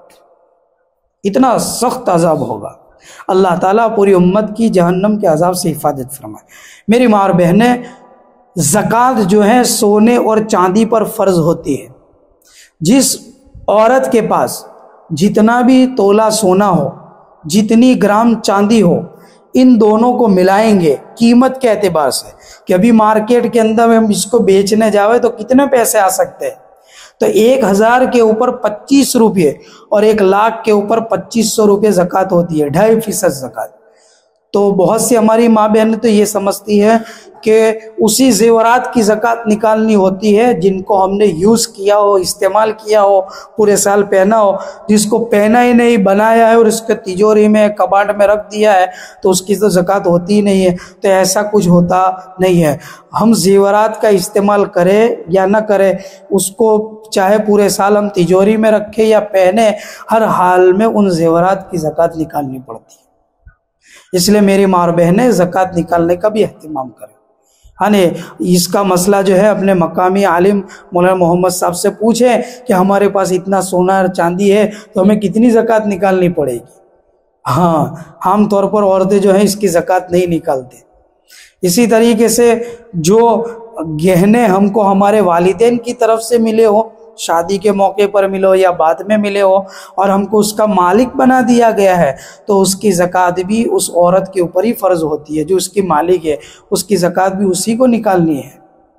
[SPEAKER 1] ہوگی، اتنا سخت عذاب ہوگا۔ اللہ تعالیٰ پوری امت کی جہنم کے عذاب سے حفاظت فرمائے۔ میری ماں اور بہنیں، زکوٰۃ جو ہے سونے اور چاندی پر فرض ہوتی ہے۔ جس عورت کے پاس جتنا بھی تولہ سونا ہو، جتنی گرام چاندی ہو، ان دونوں کو ملائیں گے قیمت کے اعتبار سے کہ ابھی مارکیٹ کے اندر ہم اس کو بیچنے جاوے تو کتنے پیسے آ سکتے ہیں، تو ایک ہزار کے اوپر پچیس روپے اور ایک لاکھ کے اوپر پچیس سو روپے زکوٰۃ ہوتی ہے، ڈھائی فیصد زکوٰۃ۔ تو بہت سی ہماری ماں بہنیں تو یہ سمجھتی ہے کہ اسی زیورات کی زکوٰۃ نکالنی ہوتی ہے جن کو ہم نے یوز کیا ہو، استعمال کیا ہو، پورے سال پہنا ہو۔ جس کو پہنا ہی نہیں، بنایا ہے اور اس کے تجوری میں کباڑ میں رکھ دیا ہے تو اس کی تو زکوٰۃ ہوتی ہی نہیں ہے۔ تو ایسا کچھ ہوتا نہیں ہے، ہم زیورات کا استعمال کریں یا نہ کریں، اس کو چاہے پورے سال ہم تجوری میں رکھیں یا پہنے، ہر حال میں ان زیورات کی زکوٰۃ نکالنی پڑتی ہے۔ اس لیے میری ماں اور بہنیں زکوٰۃ نکالنے کا بھی اہتمام کریں۔ ہاں اس کا مسئلہ جو ہے اپنے مقامی عالم مولانا محمد صاحب سے پوچھیں کہ ہمارے پاس اتنا سونا اور چاندی ہے تو ہمیں کتنی زکوٰۃ نکالنی پڑے گی۔ ہاں عام طور پر عورتیں جو ہیں اس کی زکوٰۃ نہیں نکالتے۔ اسی طریقے سے جو گہنے ہم کو ہمارے والدین کی طرف سے ملے ہو، شادی کے موقع پر ملے ہو یا بعد میں ملے ہو، اور ہم کو اس کا مالک بنا دیا گیا ہے تو اس کی زکوٰۃ بھی اس عورت کے اوپر ہی فرض ہوتی ہے، جو اس کی مالک ہے اس کی زکوٰۃ بھی اسی کو نکالنی ہے۔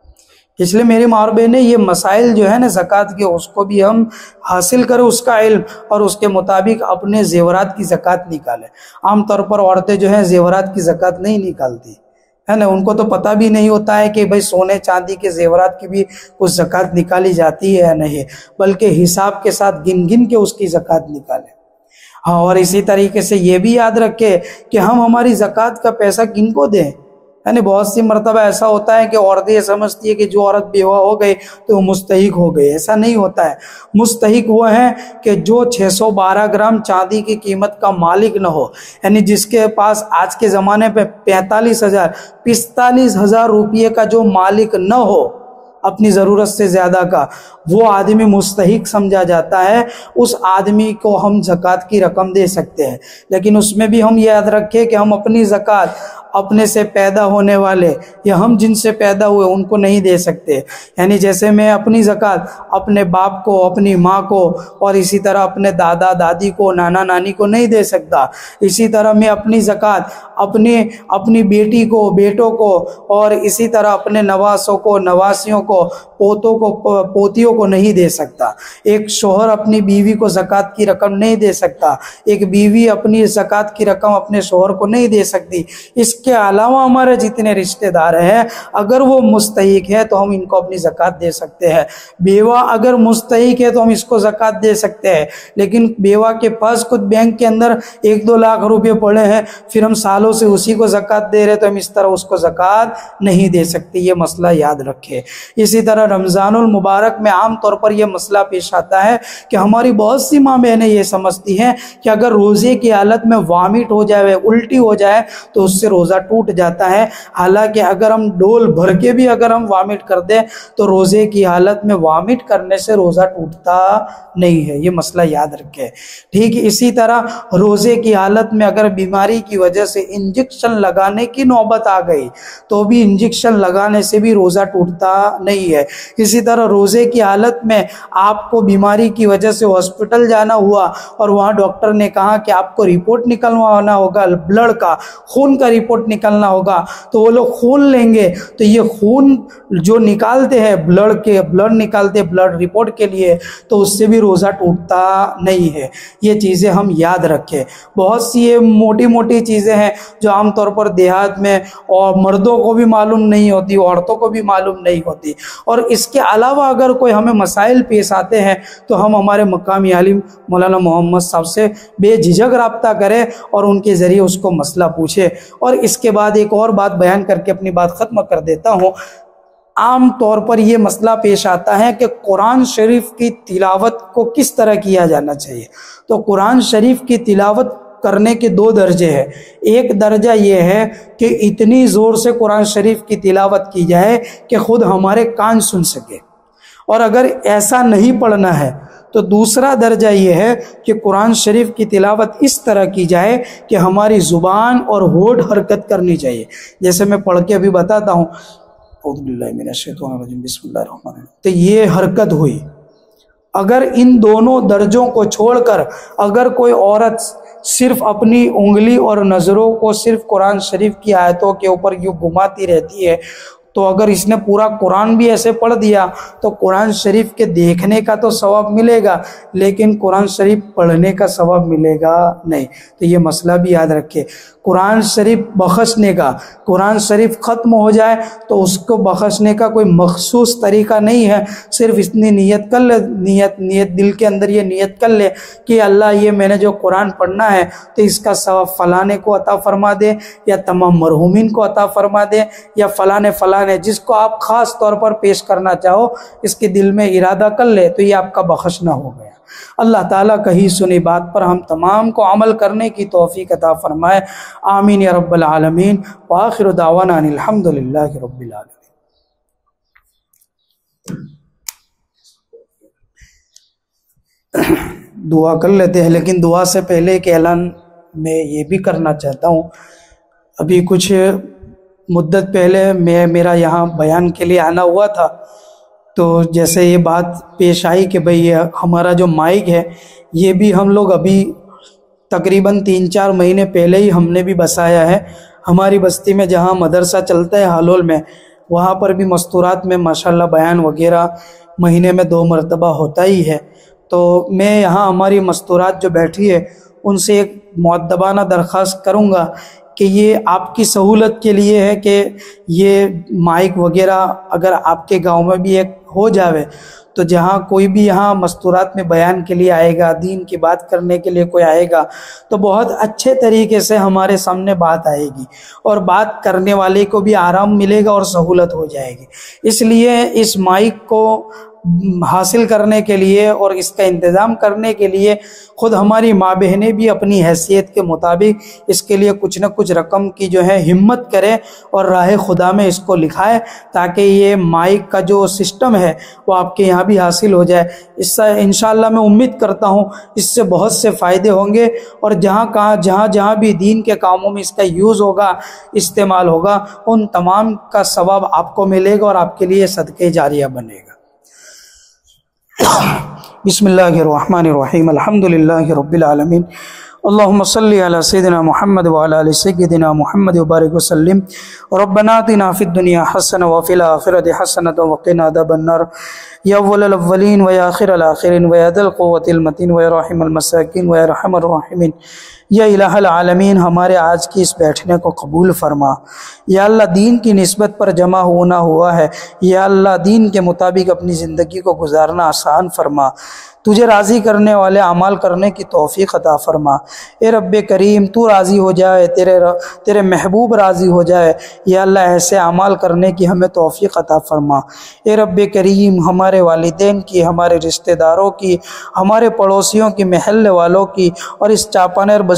[SPEAKER 1] اس لیے میری ماں اور بہنیں یہ مسائل جو ہے نا زکوٰۃ کے، اس کو بھی ہم حاصل کریں اس کا علم، اور اس کے مطابق اپنے زیورات کی زکوٰۃ نکالیں۔ عام طور پر عورتیں جو ہیں زیورات کی زکوٰۃ نہیں نکالتی ہے نا، ان کو تو پتہ بھی نہیں ہوتا ہے کہ بھائی سونے چاندی کے زیورات کی بھی کچھ زکوٰۃ نکالی جاتی ہے یا نہیں، بلکہ حساب کے ساتھ گن گن کے اس کی زکوٰۃ نکالیں۔ ہاں اور اسی طریقے سے یہ بھی یاد رکھے کہ ہم ہماری زکوٰۃ کا پیسہ کن کو دیں، یعنی بہت سی مرتبہ ایسا ہوتا ہے کہ عورتیں یہ سمجھتی ہے کہ جو عورت بیوہ ہو گئی تو وہ مستحق ہو گئی، ایسا نہیں ہوتا ہے۔ مستحق وہ ہیں کہ جو چھ سو بارہ گرام چاندی کی قیمت کا مالک نہ ہو، یعنی جس کے پاس آج کے زمانے پہ پینتالیس ہزار پستالیس ہزار روپیے کا جو مالک نہ ہو اپنی ضرورت سے زیادہ کا، وہ آدمی مستحق سمجھا جاتا ہے، اس آدمی کو ہم زکوٰۃ کی رقم دے سکتے ہیں۔ لیکن اس میں بھی ہم یاد رکھیں کہ ہم اپنی زکوٰۃ اپنے سے پیدا ہونے والے یا ہم جن سے پیدا ہوئے ان کو نہیں دے سکتے، یعنی جیسے میں اپنی زکوٰۃ اپنے باپ کو، اپنی ماں کو، اور اسی طرح اپنے دادا دادی کو، نانا نانی کو نہیں دے سکتا، اسی طرح میں اپنی زکوٰۃ اپنی اپنی بیٹی کو، بیٹوں کو، اور اسی طرح اپنے نواسوں کو، نواسیوں کو، پوتوں کو، پوتیوں کو نہیں دے سکتا۔ ایک شوہر اپنی بیوی کو زکوٰۃ کی رقم نہیں دے سکتا، ایک بیوی اپنی زکوٰۃ کی رقم اپنے شوہر کو نہیں دے سکتی۔ اس کے علاوہ ہمارے جتنے رشتہ دار ہیں اگر وہ مستحق ہے تو ہم ان کو اپنی زکوٰۃ دے سکتے ہیں۔ بیوہ اگر مستحق ہے تو ہم اس کو زکوٰۃ دے سکتے ہیں، لیکن بیوہ کے پاس خود بینک کے اندر ایک دو لاکھ روپے پڑے ہیں، پھر ہم سالوں سے اسی کو زکوٰۃ دے رہے تو ہم اس طرح اس کو زکوٰۃ نہیں دے سکتے۔ یہ مسئلہ یاد رکھے۔ اسی طرح رمضان المبارک میں عام طور پر یہ مسئلہ پیش آتا ہے کہ ہماری بہت سی ماں بہنیں یہ سمجھتی ہیں کہ اگر روزے کی حالت میں وامٹ ہو جائے، الٹی ہو جائے تو اس سے روزہ روزہ ٹوٹ جاتا ہے، حالانکہ اگر ہم ڈول بھر کے بھی اگر ہم وامٹ کر دیں تو روزے کی حالت میں وامٹ کرنے سے روزہ ٹوٹتا نہیں ہے، یہ مسئلہ یاد رکھے۔ ٹھیک ہے، اسی طرح روزے کی حالت میں اگر بیماری کی وجہ سے انجیکشن لگانے کی نوبت آ گئی تو بھی انجیکشن لگانے سے بھی روزہ ٹوٹتا نہیں ہے۔ اسی طرح روزے کی حالت میں آپ کو بیماری کی وجہ سے ہاسپٹل جانا ہوا اور وہاں ڈاکٹر نے کہا کہ آپ کو رپورٹ نکلوانا ہوگا، بلڈ کا، خون کا رپورٹ نکلنا ہوگا، تو وہ لوگ خون لیں گے تو یہ خون جو نکالتے ہیں بلڈ کے بلڈ نکالتے بلڈ رپورٹ کے لیے، تو اس سے بھی روزہ ٹوٹتا نہیں ہے۔ یہ چیزیں ہم یاد رکھیں۔ بہت سی یہ موٹی موٹی چیزیں ہیں جو عام طور پر دیہات میں اور مردوں کو بھی معلوم نہیں ہوتی، عورتوں کو بھی معلوم نہیں ہوتی، اور اس کے علاوہ اگر کوئی ہمیں مسائل پیش آتے ہیں تو ہم ہمارے مقامی عالم مولانا محمد صاحب سے بے جھجک رابطہ کریں اور ان کے ذریعے اس کو مسئلہ پوچھیں۔ اور اس کے بعد ایک اور بات بیان کر کے اپنی بات ختم کر دیتا ہوں۔ عام طور پر یہ مسئلہ پیش آتا ہے کہ قرآن شریف کی تلاوت کو کس طرح کیا جانا چاہیے۔ تو قرآن شریف کی تلاوت کرنے کے دو درجے ہیں۔ ایک درجہ یہ ہے کہ اتنی زور سے قرآن شریف کی تلاوت کی جائے کہ خود ہمارے کان سن سکے، اور اگر ایسا نہیں پڑھنا ہے تو دوسرا درجہ یہ ہے کہ قرآن شریف کی تلاوت اس طرح کی جائے کہ ہماری زبان اور ہونٹ حرکت کرنی چاہیے۔ جیسے میں پڑھ کے ابھی بتاتا ہوں، اعوذ باللہ من الشیطان الرجیم، بسم اللہ الرحمن الرحیم، تو یہ حرکت ہوئی۔ اگر ان دونوں درجوں کو چھوڑ کر اگر کوئی عورت صرف اپنی انگلی اور نظروں کو صرف قرآن شریف کی آیتوں کے اوپر یوں گھماتی رہتی ہے، تو اگر اس نے پورا قرآن بھی ایسے پڑھ دیا تو قرآن شریف کے دیکھنے کا تو ثواب ملے گا، لیکن قرآن شریف پڑھنے کا ثواب ملے گا نہیں۔ تو یہ مسئلہ بھی یاد رکھے۔ قرآن شریف بخشنے کا، قرآن شریف ختم ہو جائے تو اس کو بخشنے کا کوئی مخصوص طریقہ نہیں ہے، صرف اتنی نیت کر لے، نیت نیت دل کے اندر یہ نیت کر لے کہ اللہ یہ میں نے جو قرآن پڑھنا ہے تو اس کا ثواب فلانے کو عطا فرما دے، یا تمام مرحومین کو عطا فرما دے، یا فلانے فلانے جس کو آپ خاص طور پر پیش کرنا چاہو اس کے دل میں ارادہ کر لے تو یہ آپ کا بخشنا ہو گیا۔ اللہ تعالیٰ کہی سنی بات پر ہم تمام کو عمل کرنے کی توفیق عطا فرمائے، آمین یا رب العالمین، وآخر دعوانا ان الحمد للہ رب العالمین۔ دعا کر لیتے ہیں، لیکن دعا سے پہلے ایک اعلان میں یہ بھی کرنا چاہتا ہوں۔ ابھی کچھ مدت پہلے میں میرا یہاں بیان کے لیے آنا ہوا تھا، تو جیسے یہ بات پیش آئی کہ بھئی یہ ہمارا جو مائک ہے یہ بھی ہم لوگ ابھی تقریباً تین چار مہینے پہلے ہی ہم نے بھی بسایا ہے۔ ہماری بستی میں جہاں مدرسہ چلتا ہے ہالول میں، وہاں پر بھی مستورات میں ماشاءاللہ بیان وغیرہ مہینے میں دو مرتبہ ہوتا ہی ہے۔ تو میں یہاں ہماری مستورات جو بیٹھی ہے ان سے ایک مؤدبانہ درخواست کروں گا کہ یہ آپ کی سہولت کے لیے ہے کہ یہ مائک وغیرہ اگر آپ کے گاؤں میں بھی ایک ہو جاوے تو جہاں کوئی بھی یہاں مستورات میں بیان کے لیے آئے گا، دین کی بات کرنے کے لیے کوئی آئے گا تو بہت اچھے طریقے سے ہمارے سامنے بات آئے گی اور بات کرنے والے کو بھی آرام ملے گا اور سہولت ہو جائے گی۔ اس لیے اس مائک کو حاصل کرنے کے لیے اور اس کا انتظام کرنے کے لیے خود ہماری ماں بہنیں بھی اپنی حیثیت کے مطابق اس کے لیے کچھ نہ کچھ رقم کی جو ہے ہمت کرے اور راہ خدا میں اس کو لکھائے، تاکہ یہ مائک کا جو سسٹم ہے وہ آپ کے یہاں بھی حاصل ہو جائے۔ اس سے انشاءاللہ میں امید کرتا ہوں اس سے بہت سے فائدے ہوں گے، اور جہاں کہاں جہاں جہاں بھی دین کے کاموں میں اس کا یوز ہوگا، استعمال ہوگا، ان تمام کا ثواب آپ کو ملے گا اور آپ کے لیے صدقہ جاریہ بنے گا۔ بسم اللہ الرحمن الرحیم، الحمد للہ رب العالمین، اللہم صلی علی سیدنا محمد وعلی آل سیدنا محمد وبارک وسلم۔ ربنا آتنا فی الدنیا حسنہ وفی الآخرۃ حسنۃ وقنا عذاب النار، یا اول الاولین و یا آخر الاخرین و یا ذی القوۃ المتین و یا راحم المساکین و یا ارحم الراحمین۔ یا الہ العالمین، ہمارے آج کی اس بیٹھنے کو قبول فرما۔ یا اللہ، دین کی نسبت پر جمع ہونا ہوا ہے، یا اللہ دین کے مطابق اپنی زندگی کو گزارنا آسان فرما۔ تجھے راضی کرنے والے اعمال کرنے کی توفیق عطا فرما۔ اے رب کریم، تو راضی ہو جائے، تیرے تیرے محبوب راضی ہو جائے، یا اللہ ایسے اعمال کرنے کی ہمیں توفیق عطا فرما۔ اے رب کریم، ہمارے والدین کی، ہمارے رشتہ داروں کی، ہمارے پڑوسیوں کی، محلے والوں کی اور اس چاپانیر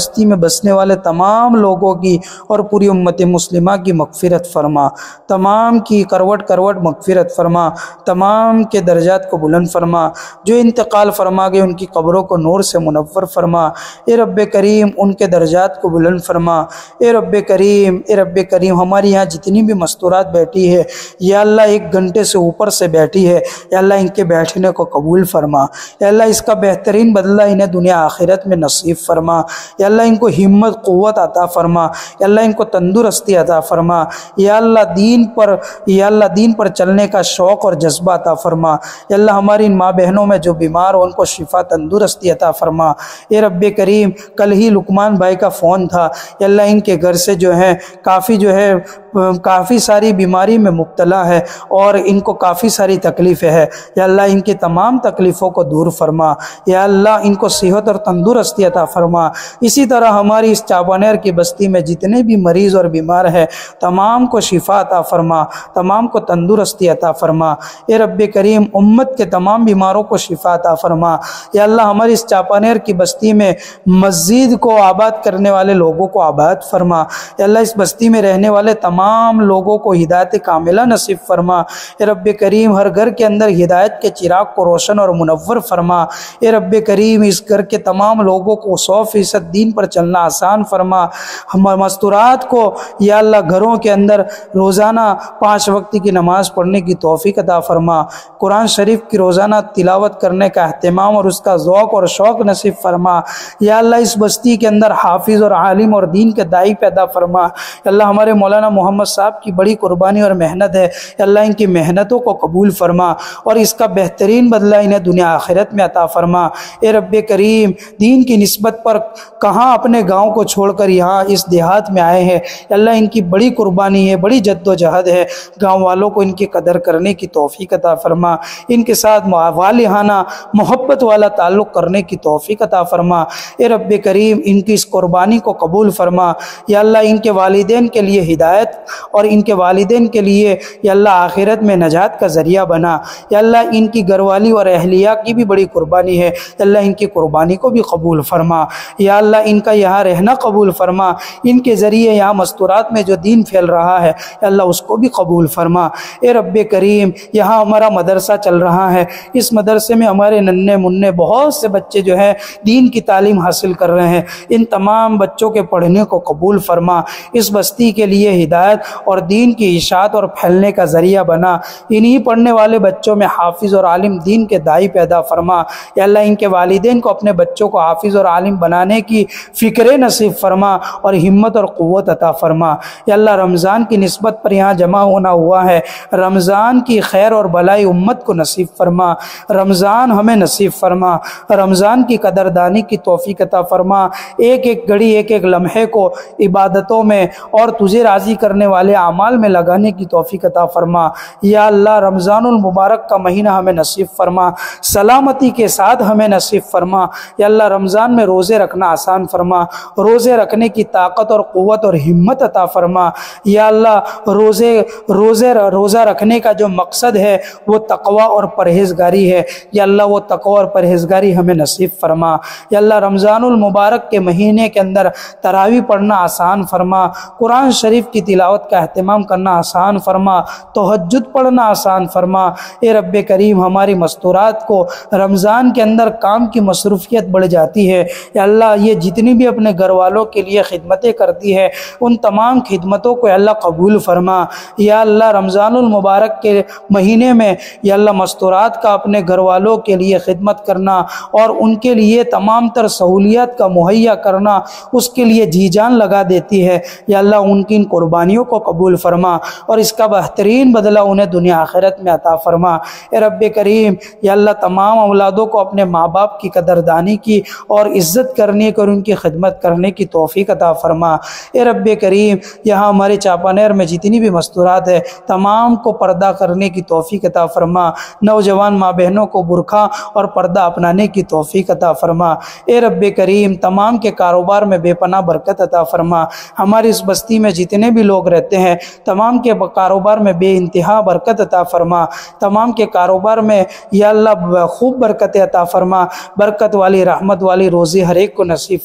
[SPEAKER 1] بستی میں بسنے والے تمام لوگوں کی اور پوری امت مسلمہ کی مغفرت فرما، تمام کی کروٹ کروٹ مغفرت فرما، تمام کے درجات کو بلند فرما، جو انتقال فرما گئے ان کی قبروں کو نور سے منور فرما۔ اے رب کریم ان کے درجات کو بلند فرما۔ اے رب کریم اے رب کریم ہماری یہاں جتنی بھی مستورات بیٹھی ہے یا اللہ ایک گھنٹے سے اوپر سے بیٹھی ہے، یا اللہ ان کے بیٹھنے کو قبول فرما، یا اللہ اس کا بہترین بدلہ انہیں دنیا آخرت میں نصیب فرما، یا اللہ ان کو ہمت قوت عطا فرما، یا اللہ ان کو تندرستی عطا فرما، یا اللہ دین پر یا اللہ دین پر چلنے کا شوق اور جذبہ عطا فرما، یا اللہ ہماری ان ماں بہنوں میں جو بیمار ہو ان کو شفا تندرستی عطا فرما۔ اے رب کریم کل ہی لقمان بھائی کا فون تھا، یا اللہ ان کے گھر سے جو ہے کافی جو ہے کافی ساری بیماری میں مبتلا ہے اور ان کو کافی ساری تکلیفیں ہے، یا اللہ ان کی تمام تکلیفوں کو دور فرما، یا اللہ ان کو صحت اور تندرستی عطا فرما۔ اسی طرح ہماری اس چاپانیر کی بستی میں جتنے بھی مریض اور بیمار ہیں تمام کو شفا عطا فرما، تمام کو تندرستی عطا فرما۔ اے رب کریم امت کے تمام بیماروں کو شفا عطا فرما، یا اللہ ہماری اس چاپانیر کی بستی میں مسجد کو آباد کرنے والے لوگوں کو آباد فرما، یا اللہ اس بستی میں رہنے والے تمام تمام لوگوں کو ہدایت کاملہ نصیب فرما۔ اے رب کریم ہر گھر کے اندر ہدایت کے چراغ کو روشن اور منور فرما۔ اے رب کریم اس گھر کے تمام لوگوں کو سو فیصد دین پر چلنا آسان فرما۔ ہم مستورات کو یا اللہ گھروں کے اندر روزانہ پانچ وقت کی نماز پڑھنے کی توفیق عطا فرما، قرآن شریف کی روزانہ تلاوت کرنے کا اہتمام اور اس کا ذوق اور شوق نصیب فرما۔ یا اللہ اس بستی کے اندر حافظ اور عالم اور دین کے داعی پیدا فرما۔ یا اللہ ہمارے مولانا محمد صاحب کی بڑی قربانی اور محنت ہے، یا اللہ ان کی محنتوں کو قبول فرما اور اس کا بہترین بدلہ انہیں دنیا آخرت میں عطا فرما۔ اے رب کریم دین کی نسبت پر کہاں اپنے گاؤں کو چھوڑ کر یہاں اس دیہات میں آئے ہیں، یا اللہ ان کی بڑی قربانی ہے، بڑی جد و جہد ہے، گاؤں والوں کو ان کی قدر کرنے کی توفیق عطا فرما، ان کے ساتھ والہانہ محبت والا تعلق کرنے کی توفیق عطا فرما۔ اے رب کریم ان کی اس قربانی کو قبول فرما، یا اللہ ان کے والدین کے لیے ہدایت اور ان کے والدین کے لیے یا اللہ آخرت میں نجات کا ذریعہ بنا۔ یا اللہ ان کی گھر والی اور اہلیہ کی بھی بڑی قربانی ہے، یا اللہ ان کی قربانی کو بھی قبول فرما۔ یا اللہ ان کا یہاں رہنا قبول فرما، ان کے ذریعے یہاں مستورات میں جو دین پھیل رہا ہے یا اللہ اس کو بھی قبول فرما۔ اے رب کریم یہاں ہمارا مدرسہ چل رہا ہے، اس مدرسے میں ہمارے ننھے منھے بہت سے بچے جو ہیں دین کی تعلیم حاصل کر رہے ہیں، ان تمام بچوں کے پڑھنے کو قبول فرما، اس بستی کے لیے ہدایت اور دین کی اشاعت اور پھیلنے کا ذریعہ بنا۔ انہی پڑھنے والے بچوں میں حافظ اور عالم دین کے داعی پیدا فرما۔ یا اللہ ان کے والدین کو اپنے بچوں کو حافظ اور عالم بنانے کی فکر نصیب فرما اور ہمت اور قوت عطا فرما۔ یا اللہ رمضان کی نسبت پر یہاں جمع ہونا ہوا ہے، رمضان کی خیر اور بھلائی امت کو نصیب فرما، رمضان ہمیں نصیب فرما، رمضان کی قدردانی کی توفیق عطا فرما، ایک ایک گھڑی ایک ایک لمحے کو عبادتوں میں اور تجھے راضی کرنے والے اعمال میں لگانے کی توفیق عطا فرما۔ یا اللہ رمضان المبارک کا مہینہ ہمیں نصیب فرما، سلامتی کے ساتھ ہمیں نصیب فرما۔ یا اللہ رمضان میں روزے رکھنا آسان فرما، روزے رکھنے کی طاقت اور قوت اور ہمت عطا فرما۔ یا اللہ روزے روزے روزہ رکھنے کا جو مقصد ہے وہ تقوی اور پرہیزگاری ہے، یا اللہ وہ تقوی اور پرہیزگاری ہمیں نصیب فرما۔ یا اللہ رمضان المبارک کے مہینے کے اندر تراویح پڑھنا آسان فرما، قرآن شریف کی تلاوت کا اہتمام کرنا آسان فرما، تہجد پڑھنا آسان فرما۔ اے رب کریم ہماری مستورات کو رمضان کے اندر کام کی مصروفیت بڑھ جاتی ہے، یا اللہ یہ جتنی بھی اپنے گھر والوں کے لیے خدمتیں کرتی ہے ان تمام خدمتوں کو اللہ قبول فرما۔ یا اللہ رمضان المبارک کے مہینے میں یا اللہ مستورات کا اپنے گھر والوں کے لیے خدمت کرنا اور ان کے لیے تمام تر سہولیات کا مہیا کرنا اس کے لیے جی جان لگا دیتی ہے، یا اللہ ان کی ان قربانیوں کو قبول فرما اور اس کا بہترین بدلہ انہیں دنیا آخرت میں عطا فرما۔ اے رب کریم یا اللہ تمام اولادوں کو اپنے ماں باپ کی قدردانی کی اور عزت کرنے اور ان کی خدمت کرنے کی توفیق عطا فرما۔ اے رب کریم یہاں ہمارے چاپانیر میں جتنی بھی مستورات ہے تمام کو پردہ کرنے کی توفیق عطا فرما، نوجوان ماں بہنوں کو برقع اور پردہ اپنانے کی توفیق عطا فرما۔ اے رب کریم تمام کے کاروبار میں بے پناہ برکت عطا فرما، ہماری اس بستی میں جتنے بھی لوگ رہتے ہیں تمام کے کاروبار میں بے انتہا برکت عطا فرما، تمام کے کاروبار میں یا اللہ خوب برکت عطا فرما، برکت والی رحمت والی روزی ہر ایک کو نصیب فرما۔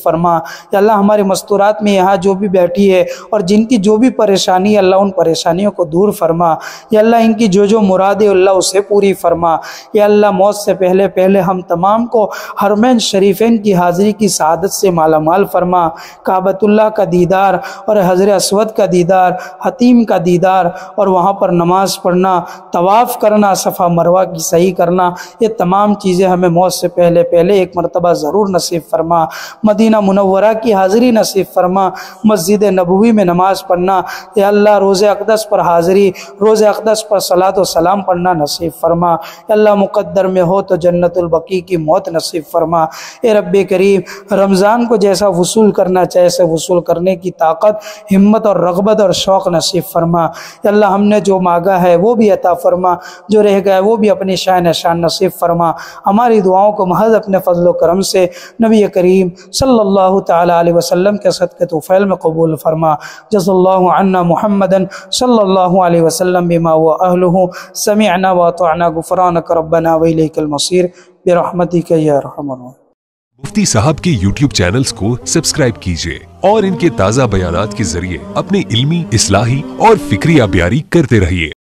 [SPEAKER 1] فرما۔ یا اللہ ہمارے مستورات میں یہاں جو بھی بیٹھی ہے اور جن کی جو بھی پریشانی ہے اللہ ان پریشانیوں کو دور فرما۔ یا اللہ ان کی جو جو مرادیں اللہ اسے پوری فرما۔ یا اللہ موت سے پہلے پہلے ہم تمام کو حرمین شریفین کی حاضری کی سعادت سے مالا مال فرما، کعبۃ اللہ کا دیدار اور حجر اسود کا دیدار، حتیم کا دیدار اور وہاں پر نماز پڑھنا، طواف کرنا، صفا مروہ کی صحیح کرنا، یہ تمام چیزیں ہمیں موت سے پہلے پہلے ایک مرتبہ ضرور نصیب فرما۔ مدینہ منورہ کی حاضری نصیب فرما، مسجد نبوی میں نماز پڑھنا، یا اللہ روز اقدس پر حاضری، روز اقدس پر صلاۃ و سلام پڑھنا نصیب فرما۔ یا اللہ مقدر میں ہو تو جنت البقیع کی موت نصیب فرما۔ اے رب کریم رمضان کو جیسا وصول کرنا چاہے ایسے وصول کرنے کی طاقت، ہمت اور رغبت اور شوق نصیب فرما۔ یا اللہ ہم نے جو مانگا ہے وہ بھی عطا فرما، جو رہ گیا وہ بھی اپنی شان شان نصیب فرما۔ ہماری دعاؤں کو محض اپنے فضل و کرم سے نبی کریم صلی اللہ تعالی علیہ وسلم کے صدقے طفیل میں قبول فرما۔ جزا اللہ عنا محمدا صلی اللہ علیہ وسلم بما هو اہلہ، سمعنا واطعنا غفرانک ربنا والیک المصیر برحمتک یا ارحم الراحمین۔
[SPEAKER 2] مفتی صاحب کے یوٹیوب چینلز کو سبسکرائب کیجئے اور ان کے تازہ بیانات کے ذریعے اپنے علمی، اصلاحی اور فکری آبیاری کرتے رہیے۔